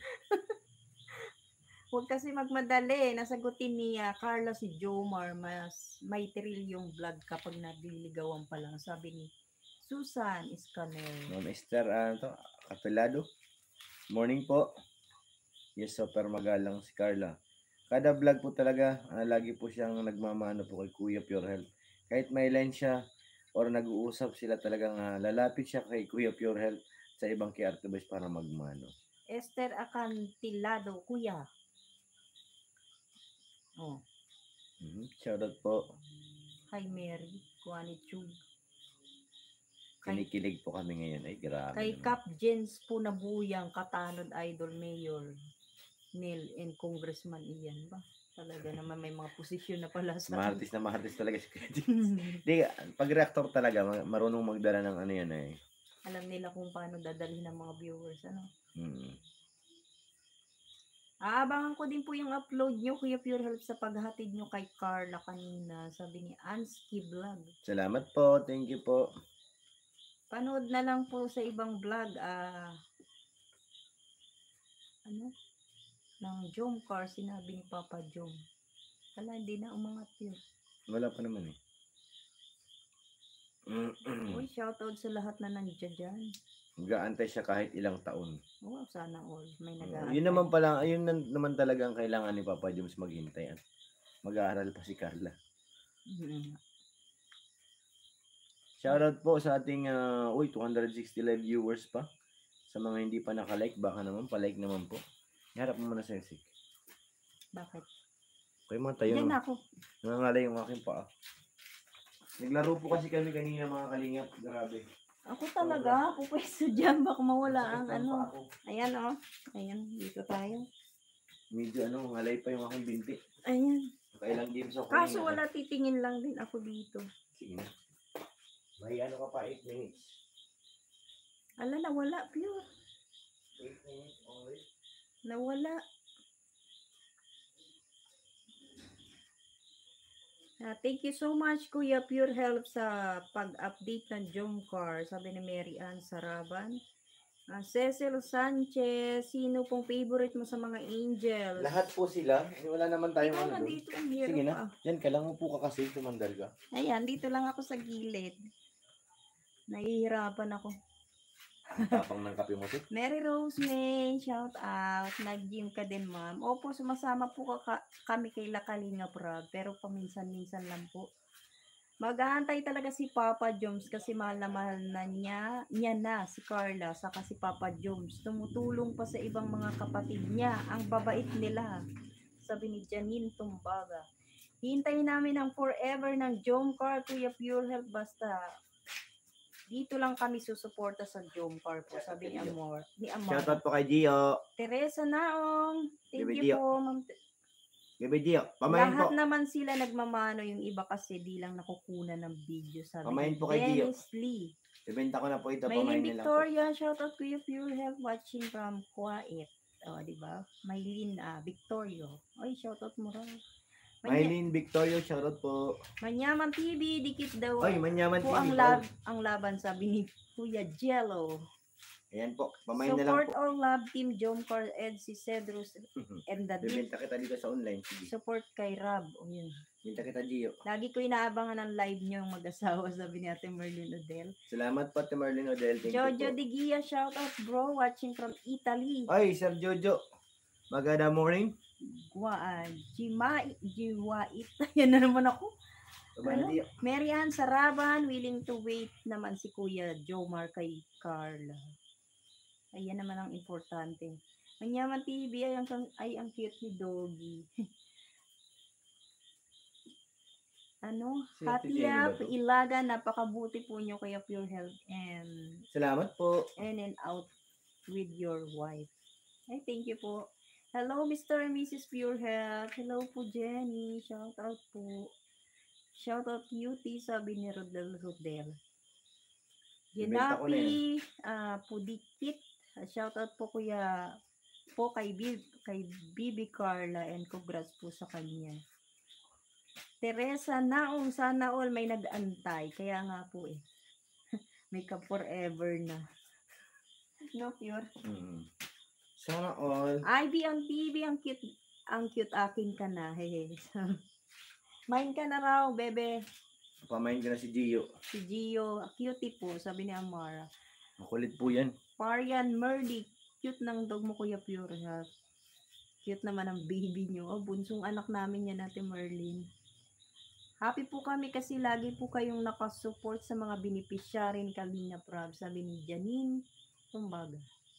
S2: Huwag kasi magmadali. Nasagutin ni uh, Carla si Jomar, mas may thrill yung vlog kapag nagliligawan pa lang. Sabi ni Susan Iscanel.
S1: Ma'am Esther, ano to? Kapelado. Morning po. Yes, super magalang si Carla. Kada vlog po talaga, uh, lagi po siyang nagmamano po kay Kuya Pure Health. Kahit may line siya or nag-uusap sila talagang uh, lalapit siya kay Kuya Pure Health sa ibang K R T Boys para magmano.
S2: Esther Acantilado, Kuya. Oh,
S1: Mm-hmm. Shoutout po.
S2: kay Mary, Kuanichug. Kay,
S1: Kinikilig po kami ngayon. Ay, grabe
S2: kay
S1: naman.
S2: Cap Jens Punabuyang, Katanod Idol Mayor, Neil and Congressman Ian ba? Talaga naman may mga posisyon na pala sa...
S1: Mahartis na mahartis talaga si Kuya James. Di, pag reactor talaga, ma- marunong magdala ng ano yan eh.
S2: Alam nila kung paano dadalhin ng mga viewers, ano?
S1: Hmm.
S2: Aabangan ko din po yung upload nyo, Kuya Pure Health, sa paghatid nyo kay Carla kanina. Sabi ni Ansky Vlog.
S1: Salamat po. Thank you po.
S2: Panood na lang po sa ibang vlog. Ah, ano? Ng Jomcar, sinabi ni Papa Jom. Wala, hindi na umangat yun.
S1: Wala pa naman eh.
S2: Uy, shoutout sa lahat na nandiyan dyan.
S1: Mag-aantay siya kahit ilang taon.
S2: Oh, sana all. May
S1: Uh,
S2: nag-aantay.
S1: yun naman pala, ayun nan- naman talaga ang kailangan ni Papa James maghintay. At mag-aaral pa si Carla.
S2: Mhm.
S1: Shoutout po sa ating, uh, uy, two hundred sixty live viewers pa. Sa mga hindi pa nakalike, baka naman, palike naman po. Iharap mo muna sa Sik.
S2: Bakit?
S1: Kaya mga tayo
S2: Yan
S1: naman.
S2: ako.
S1: Nangangalay yung aking paa. Naglaro po kasi kami kanina mga kalingap. Grabe.
S2: Ako talaga, ako pwesto dyan. Baka mawala ang
S1: Sakit ng
S2: ano.
S1: paa ko.
S2: Ayan oh. Ayan, dito tayo.
S1: Medyo ano, ngalay pa yung aking binti.
S2: Ayan.
S1: Kailang games ako.
S2: Kaso
S1: kanina.
S2: wala, titingin lang din ako dito.
S1: Sige na. May ano ka pa, eight minutes.
S2: Ala, nawala, pure.
S1: eight minutes only.
S2: Nawala. Ah, thank you so much, Kuya Pure Health, sa pag-update ng Jomcar. Sabi ni Mary Ann Saraban. Ah, Cecil Sanchez, sino pong favorite mo sa mga angels?
S1: Lahat po sila. Eh, wala naman tayong
S2: Ah,
S1: ano doon.
S2: nandito ang hero
S1: Sige na.
S2: pa.
S1: Yan ka lang. Upo ka kasi. Tumandal ka.
S2: Ayan, dito lang ako sa gilid. Nahihirapan ako.
S1: Ang tapang ng kape mo, Sik.
S2: Mary Rose May, shout out. Nag-gym ka din, ma'am. Opo, sumasama po ka, ka- kami kay La Kalinga Prab, pero paminsan-minsan lang po. Mag-aantay talaga si Papa Joms kasi mahal na mahal na niya, niya na si Carla, saka si Papa Joms. Tumutulong pa sa ibang mga kapatid niya. Ang babait nila. Sabi ni Janine Tumbaga. Hintayin namin ang forever ng Jomcar, Kuya Pure Health, basta dito lang kami susuporta sa Jomcar po, sabi ni Amor. Ni Amor.
S1: Shoutout po kay Gio.
S2: Teresa Naong. Thank
S1: Baby
S2: you
S1: Dio.
S2: po, Ma'am. Te-
S1: Gabi Gio, pamain po.
S2: Lahat naman sila nagmamano, yung iba kasi di lang nakukunan ng video, sabi
S1: Pamain
S2: ni
S1: po kay Gio.
S2: Dennis Lee.
S1: Ibenta ko na po ito,
S2: Maylin
S1: pamain na lang po.
S2: Victoria, shout out to you, Pure Health, watching from Kuwait. O, di ba? Maylin ah, Victorio. Ay, shout out mo raw. Manya,
S1: Maylin Victorio, shoutout po.
S2: Manyaman T V, dikit daw
S1: Ay, Manyaman
S2: po
S1: T V
S2: ang,
S1: po.
S2: lab, ang laban, sabi ni Kuya Jello.
S1: Ayan po, pamain na lang
S2: Support
S1: po.
S2: all love team Jomcar, Edsi, Cedrus, and the Deep.
S1: Bibenta kita dito sa online. Sige.
S2: Support kay Rab. O yun.
S1: Bibenta kita Gio.
S2: Lagi ko inaabangan ang live nyo yung mag-asawa, sabi ni Ate Merlin Odell.
S1: Salamat po, Ate Marlene Odell. Thank
S2: Jojo
S1: you po.
S2: De Gia, shout out bro, watching from Italy.
S1: Ay, Sir Jojo. Maganda morning.
S2: Guaan, Jimai, Jiwait. Yan na naman ako. Ano? Mary Ann Saraban, willing to wait naman si Kuya Jomar kay Carla. Ayan naman ang importante. Manyaman T V ay ang, ay ang cute ni Doggy. Ano?
S1: Si Ate
S2: Happy
S1: Jenny ba
S2: up,
S1: to?
S2: Ilaga, napakabuti po nyo kaya Pure Health and
S1: Salamat po.
S2: in and out with your wife. Ay, thank you po. Hello, Mister and Missus Pure Health. Hello po, Jenny. Shout out po. Shout out Cutie, sabi ni Rodel Rodel.
S1: Ibenta ko na
S2: Ginapi, uh, Pudikit. Shout out po kuya po kay Bib, kay Bibi Carla and congrats po sa kanya. Teresa Naong, sana all may nag-antay. Kaya nga po eh. Makeup forever na. No, Pure.
S1: Hmm. Sana all.
S2: Ivy ang T V, ang cute, ang cute akin ka na. Hehe. Main ka na raw, bebe.
S1: Pamain ko na si Gio.
S2: Si Gio, cutie po, sabi ni Amara.
S1: Makulit po yan.
S2: Parian Merly, cute ng dog mo Kuya Pure Health. Cute naman ang baby nyo. Oh, bunsong anak namin yan, Ate Merlin. Happy po kami kasi lagi po kayong nakasupport sa mga beneficiary ni Kalina Prab, sabi ni Janine Tumbaga.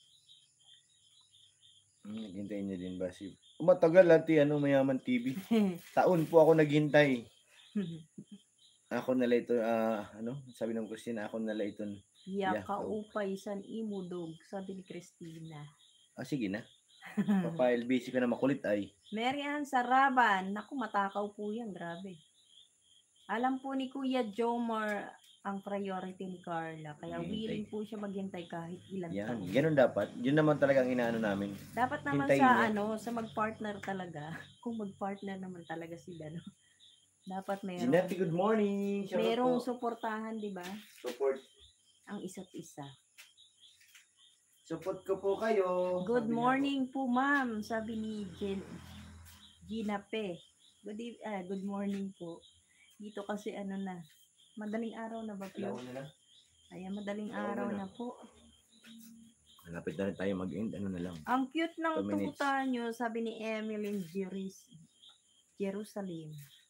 S1: Hmm, naghintay niya din ba si... Matagal ati, ano, Mayaman T V. Taon po ako naghintay. Ako nala ito, uh, ano, sabi ng Christina, ako nala ito.
S2: Yaka upay san imudog, sabi ni Christina.
S1: Ah, sige na. Papile busy ka na makulit ay.
S2: Mary Ann Saraban, naku, matakaw po yan, grabe. Alam po ni Kuya Jomar ang priority ni Carla, kaya
S1: Hintay.
S2: willing po siya maghintay kahit ilang
S1: Yan,
S2: taon.
S1: ganun dapat. Yun naman talaga ang inaano namin.
S2: Dapat naman
S1: Hintayin
S2: sa
S1: niya.
S2: ano, sa mag-partner talaga, kung mag-partner naman talaga sila, no? Dapat mayroong,
S1: Ginati, good morning. Shout out
S2: mayroong
S1: po.
S2: suportahan, di ba?
S1: Support.
S2: Ang isa't isa.
S1: Support ko po kayo.
S2: Good
S1: Sabi niya
S2: morning po, ma'am, sabi ni Jen, Gina Pe. Good, eve- ah, good morning po. Dito kasi ano na, madaling araw na ba
S1: po.
S2: po?
S1: Alam ko na lang.
S2: Ayan, madaling
S1: Alam
S2: araw
S1: mo na.
S2: na po.
S1: Malapit na rin tayo mag-end. Ano na lang.
S2: Ang cute ng
S1: Two minutes.
S2: tuta nyo, sabi ni Emily Jeris, Jerusalem.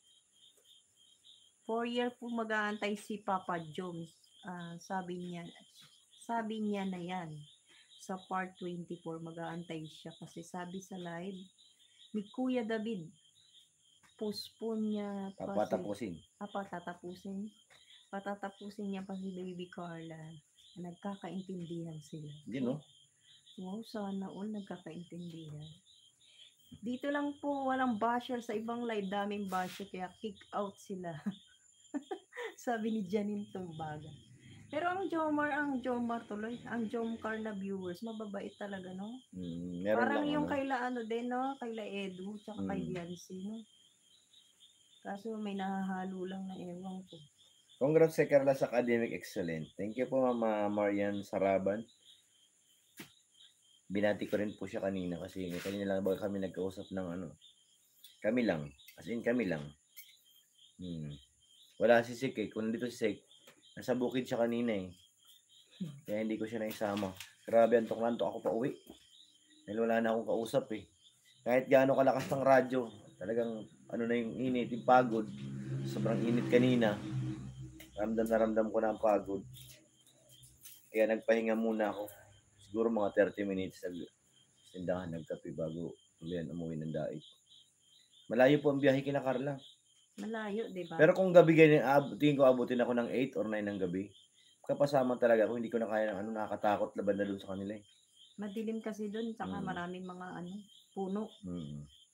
S2: Four year po mag-aantay si Papa Jones. Ah, sabi niya, sabi niya na yan. Sa part twenty-four, mag-aantay siya. Kasi sabi sa live, ni Kuya David, postpone niya pa si,
S1: Papatapusin.
S2: ah, patatapusin. Patatapusin niya pa si Baby Carla. Nagkakaintindihan sila.
S1: Hindi, no?
S2: Wow, sana all nagkakaintindihan. Dito lang po, walang basher sa ibang live. Daming basher, kaya kick out sila. Sabi ni Janine Tumbaga. Pero ang Jomar, ang Jomar tuloy, ang Jomcar na viewers, mababait talaga, no?
S1: Mm, meron
S2: Parang
S1: lang,
S2: yung
S1: ano.
S2: kaila ano din, no? Kaila Edu, tsaka kay
S1: Mm.
S2: Yancy, no? Kaso may nahahalo lang na ewan ko.
S1: Congrats kay Carla sa academic excellent. Thank you po, Mama Marian Saraban. Binati ko rin po siya kanina kasi kanina lang ba kami nagkausap ng ano. Kami lang. As in kami lang. Hmm. Wala si Sik eh. Kung nandito si Sik, nasa bukid siya kanina eh. Kaya hindi ko siya naisama. Grabe, antok na antok ako pa uwi. Dahil wala na akong kausap eh. Kahit gaano kalakas ng radyo, talagang ano na yung init, yung pagod. Sobrang init kanina. Ramdam na ramdam ko na ang pagod. Kaya nagpahinga muna ako. Siguro mga thirty minutes nag sindahan, nagkape bago ulian umuwi ng daig. Malayo po ang biyahe kina Carla.
S2: Malayo, di ba?
S1: Pero kung gabi ganyan, ab- tingin ko abutin ako ng eight or nine ng gabi. Kapasama talaga ako, hindi ko na kaya ng ano, nakakatakot laban na doon sa kanila eh.
S2: Madilim kasi doon, tsaka
S1: Mm.
S2: maraming mga ano, puno.
S1: Hmm.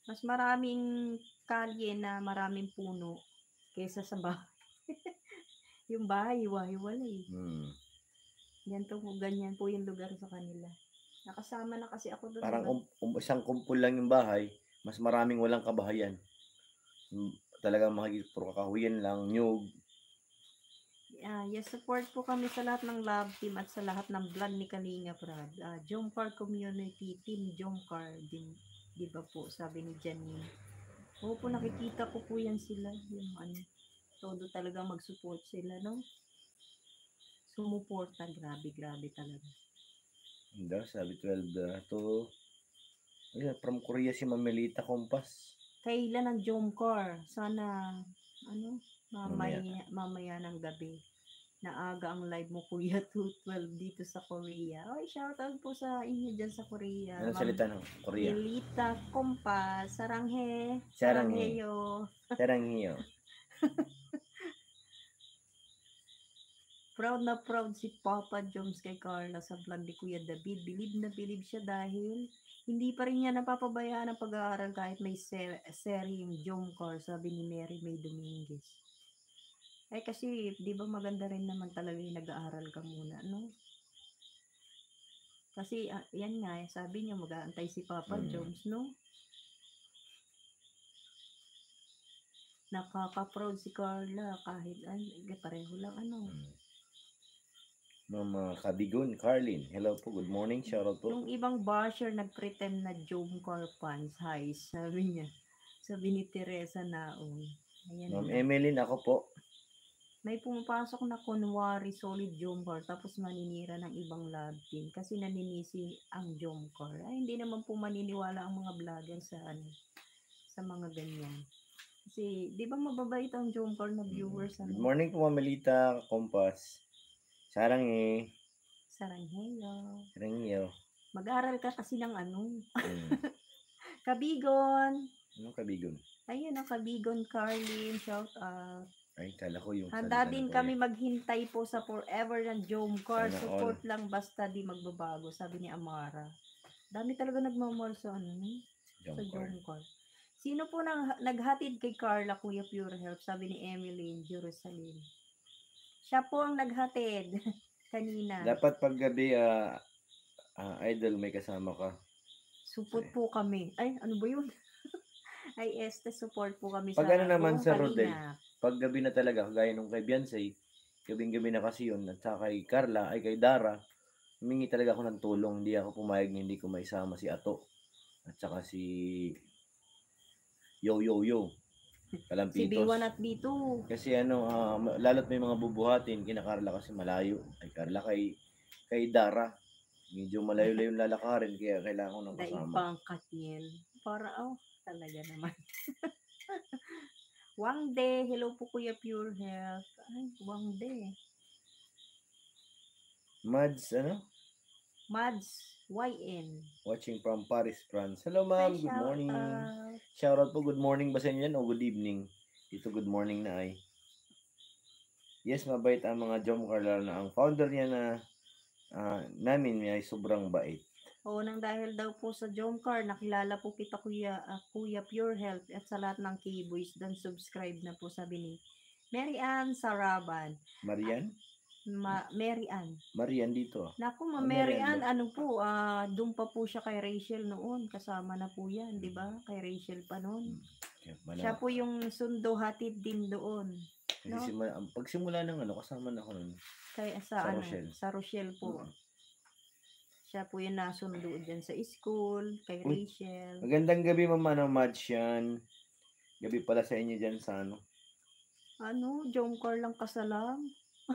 S2: Mas maraming kalye na maraming puno kaysa sa bahay. Yung bahay hiwa-hiwalay.
S1: Hmm.
S2: Ganito po, ganyan po yung lugar sa kanila. Nakasama na kasi ako doon,
S1: Parang
S2: diba?
S1: um, um, isang kumpul lang yung bahay, mas maraming walang kabahayan. Hmm, talagang makikita puro kakahuyan lang, nyug.
S2: Ah, yes, support po kami sa lahat ng love team at sa lahat ng vlog ni Kalinga Brad. Ah, Jomcar Community Team Jomcar din, 'di ba po, sabi ni Janine. Oo po, nakikita ko po yan sila, yung ano, todo talaga mag-support sila, no? Sumuporta, grabe, grabe talaga.
S1: Hindi, sabi twelve uh, to... Ayun, from Korea si Mamelita Kompas.
S2: Kailan ang Jomcar? Sana, ano,
S1: Mamaya.
S2: mamaya, mamaya ng gabi. Naaga ang live mo, Kuya two twelve dito sa Korea. Oy, shoutout po sa inyo dyan sa Korea.
S1: Anong
S2: Ma'am
S1: salita ng Korea?
S2: Melita Kompas, saranghe,
S1: Saranghe.
S2: sarangheyo.
S1: Sarangheyo.
S2: Proud na proud si Papa Joms kay Carla sa vlog ni Kuya David. Bilib na bilib siya dahil hindi pa rin niya napapabayaan ang pag-aaral kahit may ser seryeng Jomcar, sabi ni Mary May Dominguez. Eh kasi, di ba maganda rin naman talaga yung nag-aaral ka muna, no? Kasi, ah, yan nga, eh, sabi niya mag-aantay si Papa
S1: Hmm.
S2: Joms, no? Nakaka-proud si Carla kahit, ay, pareho lang, ano.
S1: Hmm. Mama Kabigun, Carlin. Hello po, good morning. Shoutout po.
S2: Yung ibang basher nag-pretend na Jomcar fans, hi, sabi niya. Sabi ni Teresa Naong. Ayan
S1: Ma'am
S2: na.
S1: Emeline, ako po.
S2: May pumapasok na kunwari solid Jomcar tapos maninira ng ibang love team kasi naninisi ang Jomcar. Ay, hindi naman po maniniwala ang mga vlogger sa ano, sa mga ganyan. Kasi, di ba mababait ang Jomcar na viewers?
S1: Good
S2: Ano?
S1: morning po, Mamelita Kompas. Saranghe.
S2: Sarangheyo.
S1: Sarangheyo.
S2: Mag-aral ka kasi ng ano.
S1: Hmm.
S2: Kabigon.
S1: Anong Kabigon?
S2: Ayun ang Kabigon, Carlin. Shout out.
S1: Ay, kala ko yung
S2: Handa
S1: salita
S2: din
S1: ng
S2: kami
S1: Korea.
S2: maghintay po sa forever ng Jomcar.
S1: Sana
S2: Support
S1: all.
S2: lang basta di magbabago, sabi ni Amara. Dami talaga nagmamahal sa ano, sa
S1: Jomcar.
S2: Jomcar. Sino po nang, naghatid kay Carla, Kuya Pure Help, sabi ni Emily Jerusalem. Siya po ang naghatid kanina.
S1: Dapat pag gabi, ah, ah, idol, may kasama ka.
S2: Support po kami. Ay, ano ba yun? Ay, este, support po kami
S1: Pag
S2: sa
S1: ano naman
S2: buong
S1: sa Rodel,
S2: Kalinga.
S1: pag gabi na talaga, gaya nung kay Beyonce, gabing-gabi na kasi yun, at saka kay Carla, ay kay Dara, humingi talaga ako ng tulong. Hindi ako pumayag na hindi ko maisama si Ato. At saka si Yo Yo Yo.
S2: Si
S1: Kalampitos.
S2: B one at B two.
S1: Kasi ano, ah, ma- lalo't may mga bubuhatin, kina Carla kasi malayo. Ay Carla kay kay Dara. Medyo malayo-layo yung lalakarin, kaya kailangan ko ng
S2: Daig
S1: kasama.
S2: pangkat niyan. Para, oh, talaga naman. Wangde, hello po Kuya Pure Health. Ay, Wangde.
S1: Mads, ano?
S2: Mads, Y N.
S1: Watching from Paris, France. Hello,
S2: Hi,
S1: ma'am. Good
S2: shout
S1: morning.
S2: out.
S1: Shoutout po. Good morning ba sa inyo yan o good evening? Dito good morning na ay. Yes, mabait ang mga Jomcar, lalo na ang founder niya na ah, namin ay sobrang bait.
S2: Oo, nang dahil daw po sa Jomcar, nakilala po kita Kuya, ah, Kuya Pure Health at sa lahat ng K-Boys doon subscribe na po, sabi ni Mary Ann Saraban.
S1: Marian?
S2: Ma Mary Ann.
S1: Marian dito.
S2: Naku, Ma
S1: Ah,
S2: Mary
S1: Marian
S2: Ann,
S1: ba?
S2: ano po, ah, doon pa po siya kay Rachel noon. Kasama na po yan, di ba? Kay Rachel pa noon.
S1: Okay,
S2: Siya
S1: mana.
S2: po yung sundo hatid din doon.
S1: Kasi
S2: No?
S1: simula, ang pagsimula ng ano, kasama na ako nun.
S2: Kaya sa,
S1: Sa
S2: ano,
S1: Rochelle.
S2: sa Rochelle po.
S1: Mm.
S2: Siya po yung nasundo dyan sa school, kay
S1: Uy,
S2: Rachel.
S1: Magandang gabi, mama ng Mads yan. Gabi pala sa inyo dyan sa ano.
S2: Ano, Jomcar lang kasalam.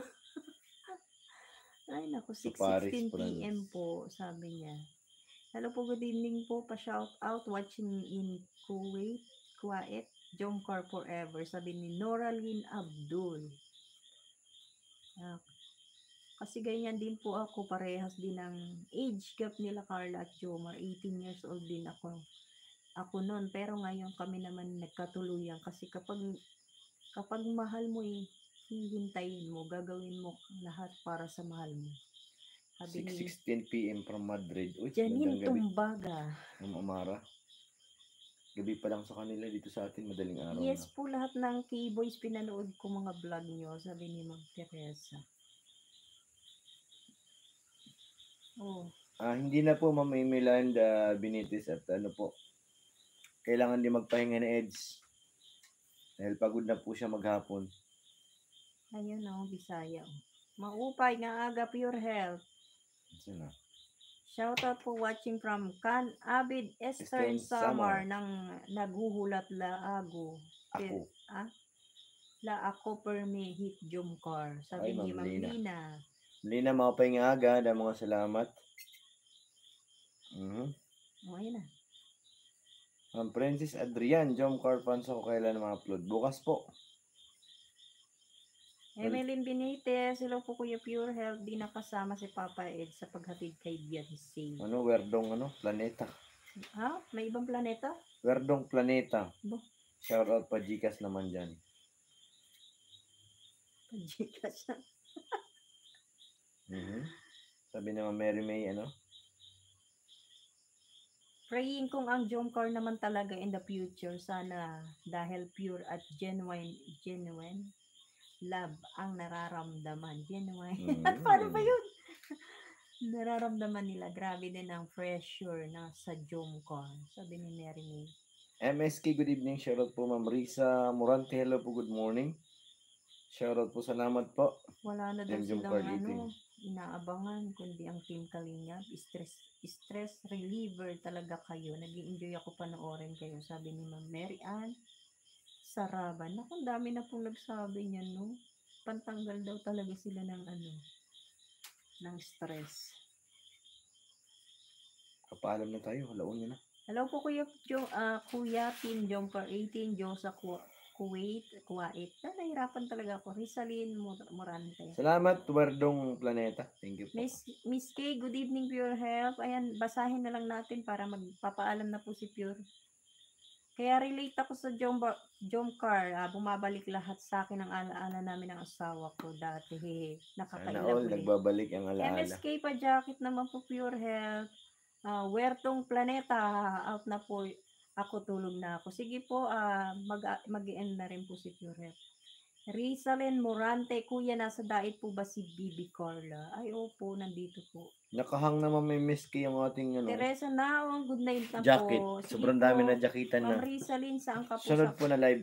S2: Ay, naku,
S1: Sa
S2: six
S1: Paris,
S2: sixteen p m
S1: France.
S2: po, sabi niya. Hello po, good evening po. Pa-shout out watching in Kuwait, Kuwait, Jomcar forever, sabi ni Noraline Abdul. Ah, kasi ganyan din po ako, parehas din ng age gap nila Carla at Jomar. eighteen years old din ako. Ako noon, pero ngayon kami naman nagkatuluyan kasi kapag kapag mahal mo eh, hihintayin mo, gagawin mo lahat para sa mahal mo. Sabi
S1: six
S2: ni
S1: sixteen p m from Madrid. Uy,
S2: Janine
S1: magandang gabi.
S2: Tumbaga.
S1: Ma'am Amara. gabi pa lang sa kanila, dito sa atin madaling araw
S2: Yes
S1: na.
S2: po, lahat ng K-boys pinanood ko mga vlog nyo, sabi ni Ma'am Teresa. Oh,
S1: Ah, hindi na po Ma'am Emelanda Benitez at ano po, kailangan din magpahinga ni Eds. Dahil pagod na po siya maghapon.
S2: ayun oh, Bisaya. Oh. Maupay nga aga, pure health.
S1: Sino?
S2: Shout out po watching from Can Abid Eastern
S1: Eastern Samar.
S2: Samar ng naguhulat laago.
S1: Ako.
S2: Ah? La ako per me hit Jomcar. Sabi
S1: Ay,
S2: ni
S1: Ma'am
S2: Ma'am
S1: Lina.
S2: Lina.
S1: Lina, mapahinga aga. Dahil mga salamat. Mhm.
S2: O, ayun na.
S1: Ma'am Francis Adrian, Jomcar fans ako kailan ma-upload. Bukas po.
S2: Emeline Benitez, hello po Kuya Pure Health. Di nakasama si Papa Ed sa paghatid kay Beyonce.
S1: Ano, werdong ano, planeta.
S2: Ha? May ibang planeta?
S1: Werdong planeta.
S2: Bo?
S1: Shout out pa Gcash naman dyan.
S2: Gcash na.
S1: Mhm. Sabi naman Mary May, ano?
S2: Praying kung ang Jomcar naman talaga in the future, sana dahil pure at genuine, genuine love ang nararamdaman. Genuine.
S1: Mm.
S2: Paano ba yun? Nararamdaman nila. Grabe din ang pressure na sa Jomcar. Sabi ni Mary May.
S1: M S K, good evening. Shout out po Ma'am Risa Morante. Hello po, good morning. Shout out po, salamat po.
S2: Wala na daw
S1: Team
S2: silang
S1: Jomcar
S2: ano,
S1: eating.
S2: inaabangan, kundi ang Team Kalingap. Stress, stress reliever talaga kayo. Nag-i-enjoy ako panoorin kayo. Sabi ni Ma'am Mary Ann Saraban. Naku, ang dami na pong nagsabi niyan, no? Pantanggal daw talaga sila ng ano, ng stress.
S1: Kapaalam na tayo, halaon nyo na.
S2: Hello po Kuya, Jo, uh, Kuya Team Jomcar eighteen, Jo sa Ku- Kuwait, Kuwait. Na, nahirapan talaga ako. Rizaline Mor- Morante.
S1: Salamat, Werdong Planeta. Thank you po.
S2: Miss, Miss K, good evening Pure Health. Ayan, basahin na lang natin para magpapaalam na po si Pure. Kaya relate ako sa Jomcar, Jomcar ah, bumabalik lahat sa akin ang alaala namin ng asawa ko dati. Hehe,
S1: Sana
S2: nakakailang
S1: all,
S2: ulit.
S1: nagbabalik ang
S2: M
S1: alaala.
S2: S K pa jacket naman po Pure Health. Uh, Wertong Planeta, out na po. Ako tulog na ako. Sige po, uh, mag, mag-end na rin po si Pure Health. Rizalen Morante, kuya, nasa dait po ba si Bibi Carla? Ay, opo, nandito po.
S1: Nakahang naman may miss kay yung ating ano.
S2: Teresa Naong, good night na
S1: jacket.
S2: po. Sige
S1: Sobrang
S2: po,
S1: dami na jacketan na.
S2: Ma'am Rizalin, saan ka po
S1: Sunod
S2: sa
S1: po na live.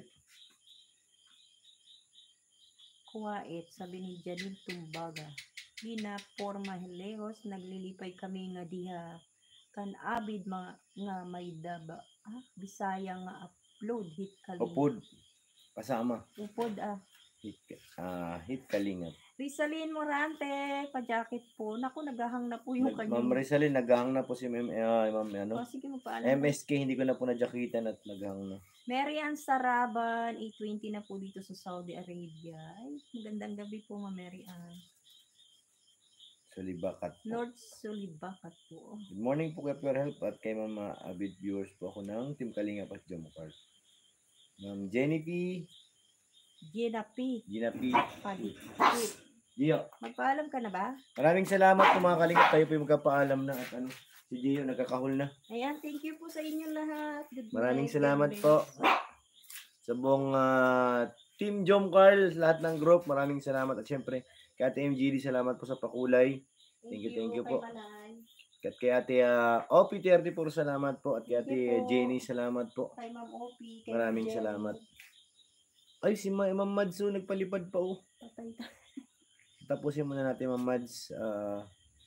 S2: Kuwait? Sabi ni Janine Tumbaga. Lina Porma Hilejos, naglilipay kami nga diha kan abid mga nga may daba. Ah, Bisaya nga upload hit kalinga.
S1: Upod. Kasama.
S2: Upod ah.
S1: Hit, uh, hit kalinga.
S2: Rizalin Morante, pa-jacket po. Naku, naghahang na po yung
S1: Nag,
S2: kanyang.
S1: Ma'am Rizalin, naghahang na po si Ma'am, uh, Ma'am ano?
S2: Oh, sige, magpaalam.
S1: M S K, hindi ko na po na-jacketan at naghahang na.
S2: Mary Ann Saraban, eight twenty na po dito sa Saudi Arabia. Ay, magandang gabi po, Ma'am Mary Ann.
S1: Sulibakat po.
S2: Lord Sulibakat po.
S1: Good morning po kay Pure Health at kay Mama Avid viewers po ako ng Team Kalingap at Jomcar. Ma'am Jenny P.
S2: Gina P.
S1: Gina P.
S2: Padi.
S1: Gio.
S2: Magpaalam ka na ba?
S1: Maraming salamat po mga kalingap. Tayo po yung magkapaalam na at ano. Si Gio nagkakahol na.
S2: Ayan, thank you po sa inyong lahat. Good
S1: Maraming
S2: night,
S1: salamat
S2: good
S1: po. Sa buong uh, Team Jomcar, lahat ng group, maraming salamat. At syempre, kay Ate M G D, salamat po sa pakulay. Thank you, thank you po. At kay Ate uh, O P thirty-four, salamat po. At kay Ate Jenny, salamat po.
S2: Kay Ma'am O P.
S1: Maraming salamat. Ay, si Ma Ma'am Mads, oh, nagpalipad pa oh.
S2: Patay ta.
S1: Tapusin muna natin Ma'am Mads. Uh,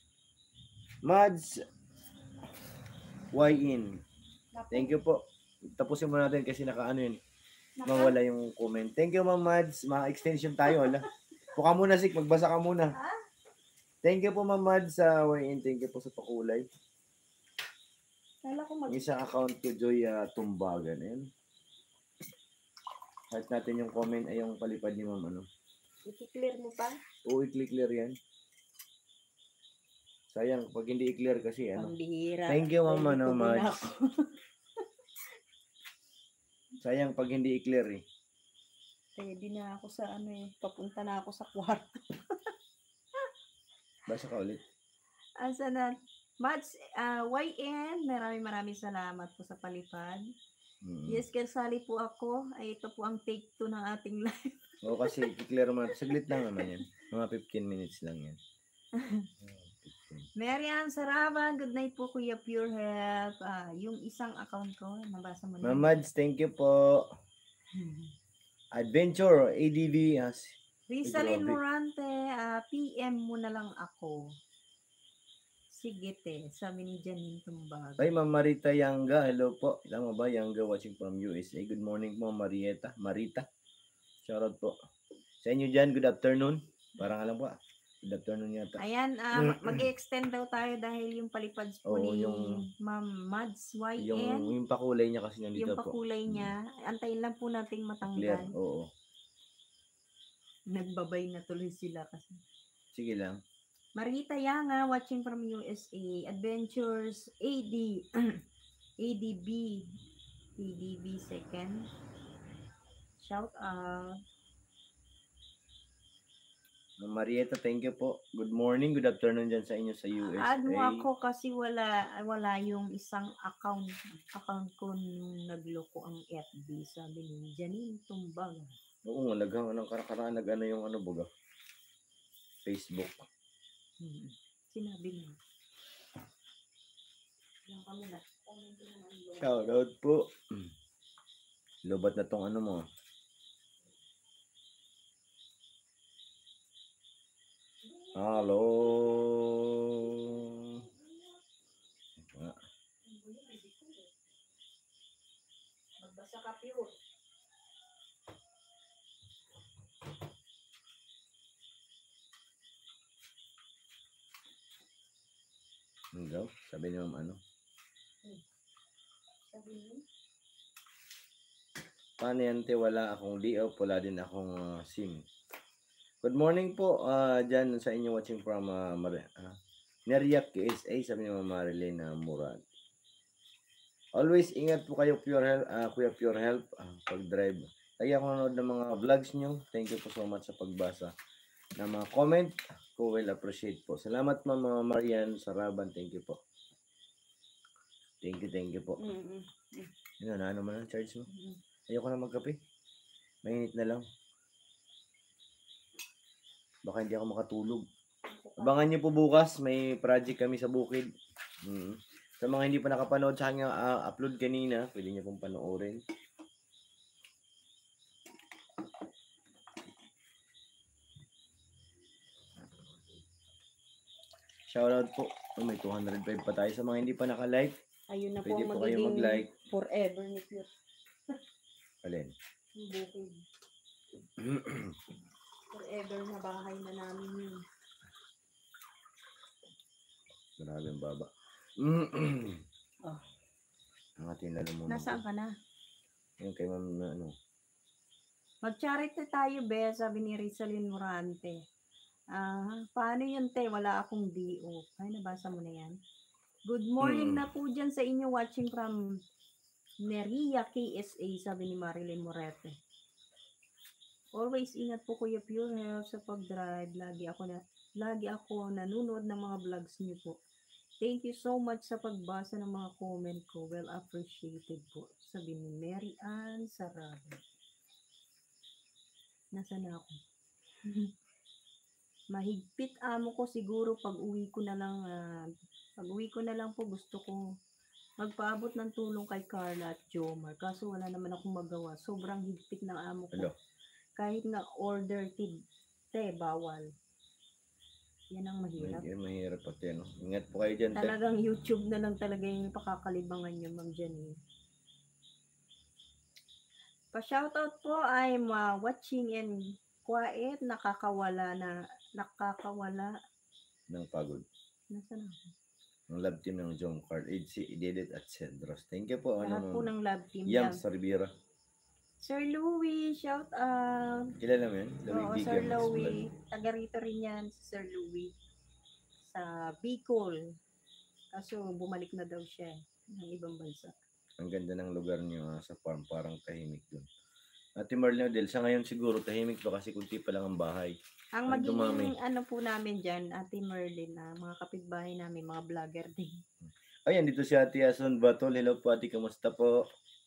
S1: Mads Y in. Thank you po. Tapusin muna natin kasi naka ano yun. Mawala yung comment. Thank you Ma'am Mads. Ma-extension tayo. Hala. Puka muna Sik, magbasa ka muna. Thank you po Ma'am Mads sa Y in. Thank you po sa pakulay. Yung isang account ko, Joy uh, Tumbagan. Ayan. Kahit natin yung comment ay yung palipad ni Ma'am ano.
S2: I-clear mo pa?
S1: Oo, i-clear yan. Sayang, pag hindi i-clear kasi ano.
S2: Pambihira.
S1: Thank you Ma'am ano, Mads. Sayang pag hindi i-clear eh.
S2: Ready na ako sa ano eh. Papunta na ako sa kwarto.
S1: Basa ka ulit.
S2: Asa na? Mads, uh, Y N, maraming maraming salamat po sa palipad.
S1: Mm.
S2: Yes, kasali po ako. Ay, ito po ang take two ng ating live.
S1: Oo, kasi i-clear mo natin. Saglit lang naman yan. Mga fifteen minutes lang yan. fifteen.
S2: Mary Ann Saraban, good night po Kuya Pure Health. Ah, yung isang account ko, nabasa mo na.
S1: Ma'am Mads, thank you po. Adventure, A D V. As,
S2: Rizalyn
S1: grabe.
S2: Morante, ah, P M mo na lang ako. Sige te, sabi ni Janine Tumbag.
S1: Ay, Ma'am Marita Yanga. Hello po. Tama ba? Yanga watching from U S A. Good morning po, Marieta. Marita. Shoutout po. Sa inyo dyan, good afternoon. Parang alam po. ah. Good afternoon yata.
S2: Ayan, ah, mag-extend daw tayo dahil yung palipads po
S1: Oo,
S2: ni
S1: yung-
S2: Ma'am Mads Y N.
S1: Yung, yung pakulay niya kasi nandito
S2: Yung
S1: po.
S2: pakulay niya, antayin lang po nating
S1: Clear.
S2: matanggal.
S1: Oo.
S2: Nagbabay na tuloy sila kasi.
S1: Sige lang.
S2: Marita Yanga, watching from U S A. Adventures A D A D B A D B second. Shout out.
S1: Ma'am Marieta, thank you po. Good morning, good afternoon dyan sa inyo sa U S A.
S2: Add mo ako kasi wala wala yung isang account account ko nung nagloko ang F B, sabi ni Janine Tumbag.
S1: Oo, naghang ng karakaraan, nag-ano yung ano baga. Facebook.
S2: Hmm. Sinabi mo. Yan kami na.
S1: Shoutout po. Lobat na tong ano mo. Hello. Ah,
S2: Magbasa ka pure.
S1: ano daw? Sabi niyo ano?
S2: Sabi mo?
S1: Paano yan, te? Wala akong D O, wala din akong uh, SIM. Good morning po, uh, dyan sa inyo watching from uh, Mar- uh, Neriac K S A, sabi ni Ma'am Marilyn uh, Murad. Always ingat po kayo, Pure Health, uh, Kuya Pure Health, uh, pag-drive. Lagi ako nanonood ng mga vlogs nyo. Thank you po so much sa pagbasa ng mga comment. Ko will appreciate po. Salamat, Ma'am Marian Saraban. Thank you po. Thank you, thank you po.
S2: Mm-mm.
S1: Ano na, ano man ang charge mo?
S2: Mm-mm.
S1: Ayoko na magkape. Mainit na lang. Baka hindi ako makatulog. Abangan niyo po bukas. May project kami sa bukid. Mm. Sa mga hindi pa nakapanood sa aking uh, upload kanina, pwede niyo pong panoorin. Shoutout po. Oh, may two hundred five pa tayo. Sa mga hindi pa naka-like,
S2: Ayun na po
S1: pwede
S2: ang
S1: po kayo
S2: magiging
S1: mag-like.
S2: forever ni Pure.
S1: Alin?
S2: Yung bukid. Forever na bahay na namin yun.
S1: Grabe ang baba.
S2: Oh.
S1: Ang ating lalo muna.
S2: Nasaan ka na?
S1: Yung kay ma'am na ano.
S2: Mag-charity tayo, be, sabi ni Rizalyn Morante. Ah, paano yun, te? Wala akong D O. Ay, nabasa mo na yan. Good morning
S1: Hmm.
S2: na po dyan sa inyo watching from Neria K S A, sabi ni Marilyn Morete. Always ingat po Kuya Pure Health sa pag-drive. Lagi ako na lagi ako nanonood ng mga vlogs niyo po. Thank you so much sa pagbasa ng mga comment ko. Well appreciated po. Sabi ni Mary Ann Sarabi. Nasaan na ako? Mahigpit amo ko siguro pag uwi ko na lang ah, pag uwi ko na lang po gusto ko magpaabot ng tulong kay Carla at Jomar. Kaso wala naman akong magawa. Sobrang higpit ng amo ko.
S1: Hello.
S2: Kahit nga order tid, te, bawal. Yan ang mahirap.
S1: Medyo mahirap pati ano. Ingat po kayo dyan, te.
S2: Talagang YouTube na lang talaga yung pakakalibangan nyo, Ma'am Janine. Pa-shoutout po, I'm uh, watching and quiet, nakakawala na, nakakawala.
S1: Ng pagod.
S2: Nasaan ako?
S1: Ang love team ng Jom Card. Idsi, Idedit at Cedros. Thank you po.
S2: Lahat
S1: Ano,
S2: po ng love team.
S1: Yam
S2: Yam.
S1: sa Rivera.
S2: Sir Louie, shout out.
S1: Kilala mo yun?
S2: Oo,
S1: Louis
S2: Sir
S1: Bigam.
S2: Louie. Taga rito rin yan, si Sir Louie. Sa Bicol. Kaso bumalik na daw siya ng ibang bansa.
S1: Ang ganda ng lugar niyo ah, sa farm. Parang tahimik dun. Ate Marlene Odel, sa ngayon siguro tahimik to kasi kunti pa lang ang bahay.
S2: Ang
S1: Ang dumami.
S2: magiging ano po namin dyan, Ate Merlin, na mga kapitbahay namin, mga vlogger din.
S1: Ayan, dito si Ate Ason Batol. Hello po, Ate. Kamusta po?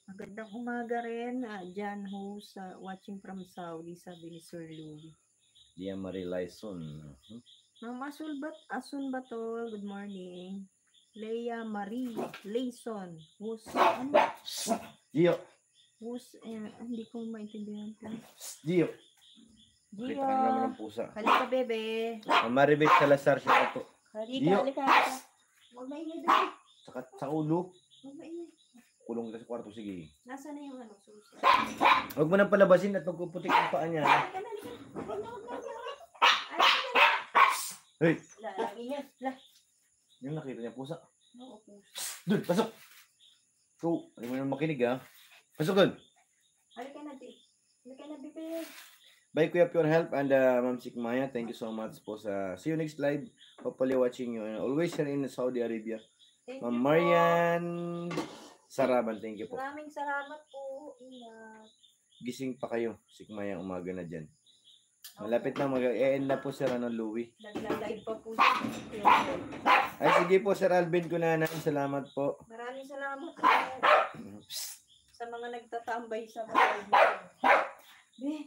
S2: Magandang umaga rin, ah, Jan host, ah, watching from Saudi, sabi ni Sir Louie.
S1: Dia Marie Lyson. Hmm?
S2: Ma'am Asul Bat Asun Batol, good morning. Leia Marie Layson, who's, ano,
S1: Gio.
S2: who's, eh, hindi ko maintindihan po.
S1: Gio.
S2: Gio,
S1: Kita ka naman ng pusa.
S2: halika bebe.
S1: Maribit Salazar siya ito.
S2: Halika,
S1: Gio.
S2: halika, halika. Huwag maingay bebe.
S1: Sa, sa ulo.
S2: Huwag maingay.
S1: Kulong ka sa kwarto, sige.
S2: Nasaan na yung ano, susi?
S1: Huwag mo nang palabasin at magpuputik ang paa niya.
S2: Halika na, halika. Huwag na, huwag na, huwag na. Halika na.
S1: Hey!
S2: Lalaki niya. La.
S1: Yung nakita niya pusa.
S2: Oo, pusa.
S1: Doon, pasok! Ito, hindi mo nang makinig ha. Pasok doon.
S2: Halika na, di. Halika na, bebe.
S1: Bye Kuya Pure Health and uh, Ma'am Sikmaya. Thank you so much po sa see you next live. Hopefully watching you. And always here in Saudi Arabia.
S2: Thank
S1: Ma'am
S2: you po.
S1: Marian Saraban, thank you po.
S2: Maraming salamat po. Ingat.
S1: Gising pa kayo. Sikmaya umaga na dyan. Malapit na mag-e-end na po Sir ano, Louie.
S2: Nagla-live pa po siya.
S1: Ay sige po Sir Alvin Kunanan. Salamat po.
S2: Maraming salamat po sa mga nagtatambay sa bahay. Be,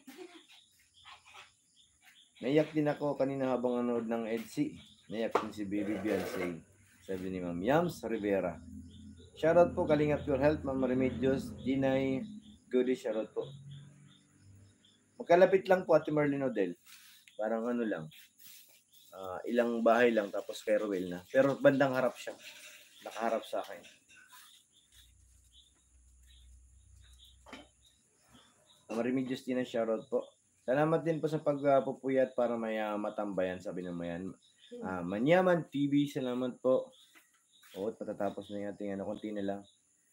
S1: Naiyak din ako kanina habang nanood ng E D C. Naiyak din si Baby Beyonce. Sabi ni Ma'am Yams Rivera. Shoutout po Kalingap Pure Health, Ma'am Remedios, Dinay, Goody, shoutout po. Magkalapit lang po Ate Marlene Odell. Parang ano lang. Uh, ilang bahay lang tapos kay Ruel na. Pero bandang harap siya. Nakaharap sa akin. Ma'am Remedios, Dinay, shoutout po. Salamat din po sa pagpupuyat para may uh, matambayan, sabi ng mayan. Uh, Manyaman T V, salamat po. Oo, patatapos na yung ating ano, konti na lang.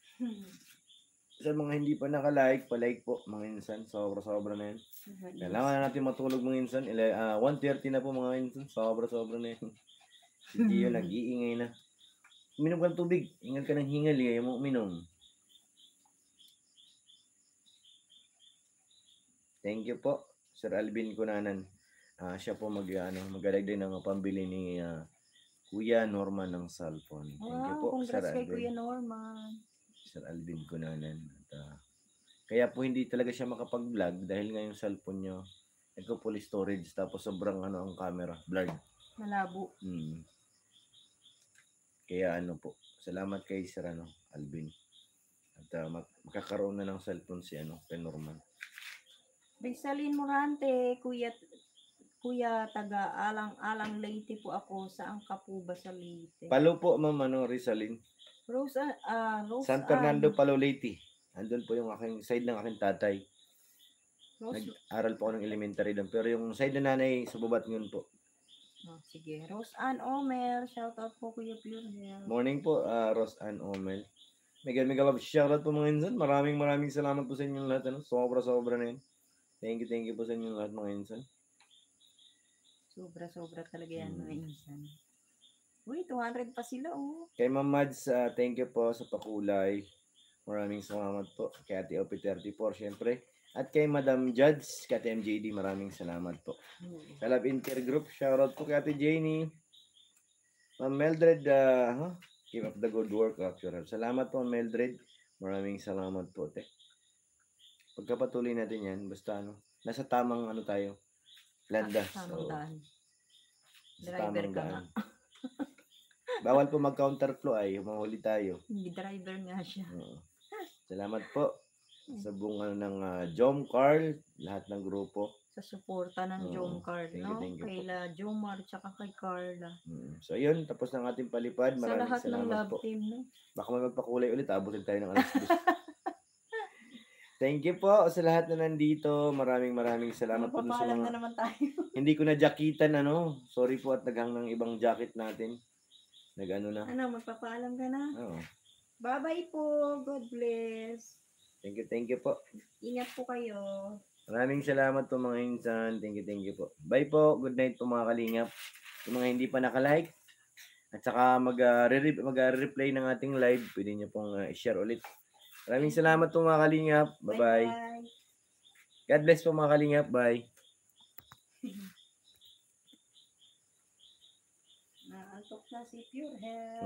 S1: Sa mga hindi pa naka-like, pa-like po mga insan. Sobra-sobra na yan. Kailangan na natin matulog mga insan. Uh, one thirty na po mga insan. Sobra-sobra na yan. Hindi yun, nag-iingay na. Uminom ka ng tubig. Ingat ka ng hingal. Ayaw mo uminom. Thank you po, Sir Alvin Kunanan. Uh, siya po mag, ano, mag-alagday ng pambili ni uh, Kuya Norman ng cellphone. Thank
S2: wow,
S1: you po, Sir
S2: kay
S1: Alvin.
S2: Kuya Norman.
S1: Sir Alvin Kunanan. At, uh, kaya po hindi talaga siya makapag-vlog dahil nga yung cellphone niyo nagko-full storage tapos sobrang ano ang camera, blurred.
S2: Malabo.
S1: Hmm. Kaya ano po, salamat kay Sir ano, Alvin. At uh, makakaroon na ng cellphone si ano, kay Norman.
S2: Rizalin Morante, Kuya Kuya, taga Alang-Alang Leyte po ako. Saan ka po ba sa Leyte?
S1: Palo po, ma'am, ano, Rizalin.
S2: Rose, uh, Rose
S1: San Fernando, Ann. Palo, Leyte. Andun po yung aking side ng aking tatay. Rose. Nag-aral po ako ng elementary doon. Pero yung side na nanay, sa babat yun po.
S2: Oh, sige. Rose Ann Omer, shout out po Kuya Pure Health.
S1: Morning po, uh, Rose Ann Omer. Mega mega love shout out po mga insan. Maraming maraming salamat po sa inyong lahat. Ano? Sobra-sobra na yun. Thank you, thank you po sa inyong lahat mga insan.
S2: Sobra-sobra talaga yan, hmm. mga insan. Uy, two hundred pa sila, oh.
S1: Kay Ma'am Mads, uh, thank you po sa pakulay. Maraming salamat po. Kay Ate O P thirty-four, syempre. At kay Madam Judge, kay Ate M J D, maraming salamat po. Hmm. Sa Love Intergroup, shoutout po kay Ate Janie. Ma'am Mildred, uh, huh? Keep up the good work, actually. Salamat po, Mildred. Maraming salamat po, te. Pagkapatuloy natin yan, basta ano, nasa tamang ano tayo. Landas.
S2: Tamang
S1: so,
S2: daan. Driver ka nga.
S1: Bawal po mag-counterflow ay, mahuli tayo.
S2: Hindi, driver nga siya.
S1: Uh, salamat po sa buong ano, ng uh, Jom Carl, lahat ng grupo.
S2: Sa suporta ng uh, Jom Carl, no? Kayla Jomar, tsaka kay Carla.
S1: Hmm. So yun, tapos ng ating palipad.
S2: Sa
S1: Maraming
S2: lahat
S1: salamat
S2: ng love
S1: po.
S2: team, no?
S1: Baka may magpakulay ulit, abutin tayo ng alas dos. Thank you po sa lahat na nandito. Maraming maraming salamat po sa mga...
S2: na naman tayo.
S1: Hindi ko na jacketan, ano. Sorry po at naghang ng ibang jacket natin. Nag-ano na.
S2: Ano, magpapaalam ka na?
S1: Oo.
S2: Bye-bye po. God bless.
S1: Thank you, thank you po.
S2: Ingat po kayo.
S1: Maraming salamat po mga insan. Thank you, thank you po. Bye po. Good night po mga kalingap. Yung mga hindi pa nakalike. At saka mag-re-replay uh, mag ng ating live. Pwede nyo pong uh, i-share ulit. Maraming salamat po mga kalingap. Bye-bye. God bless po mga kalingap. Bye.
S2: Naantok na si Pure Health.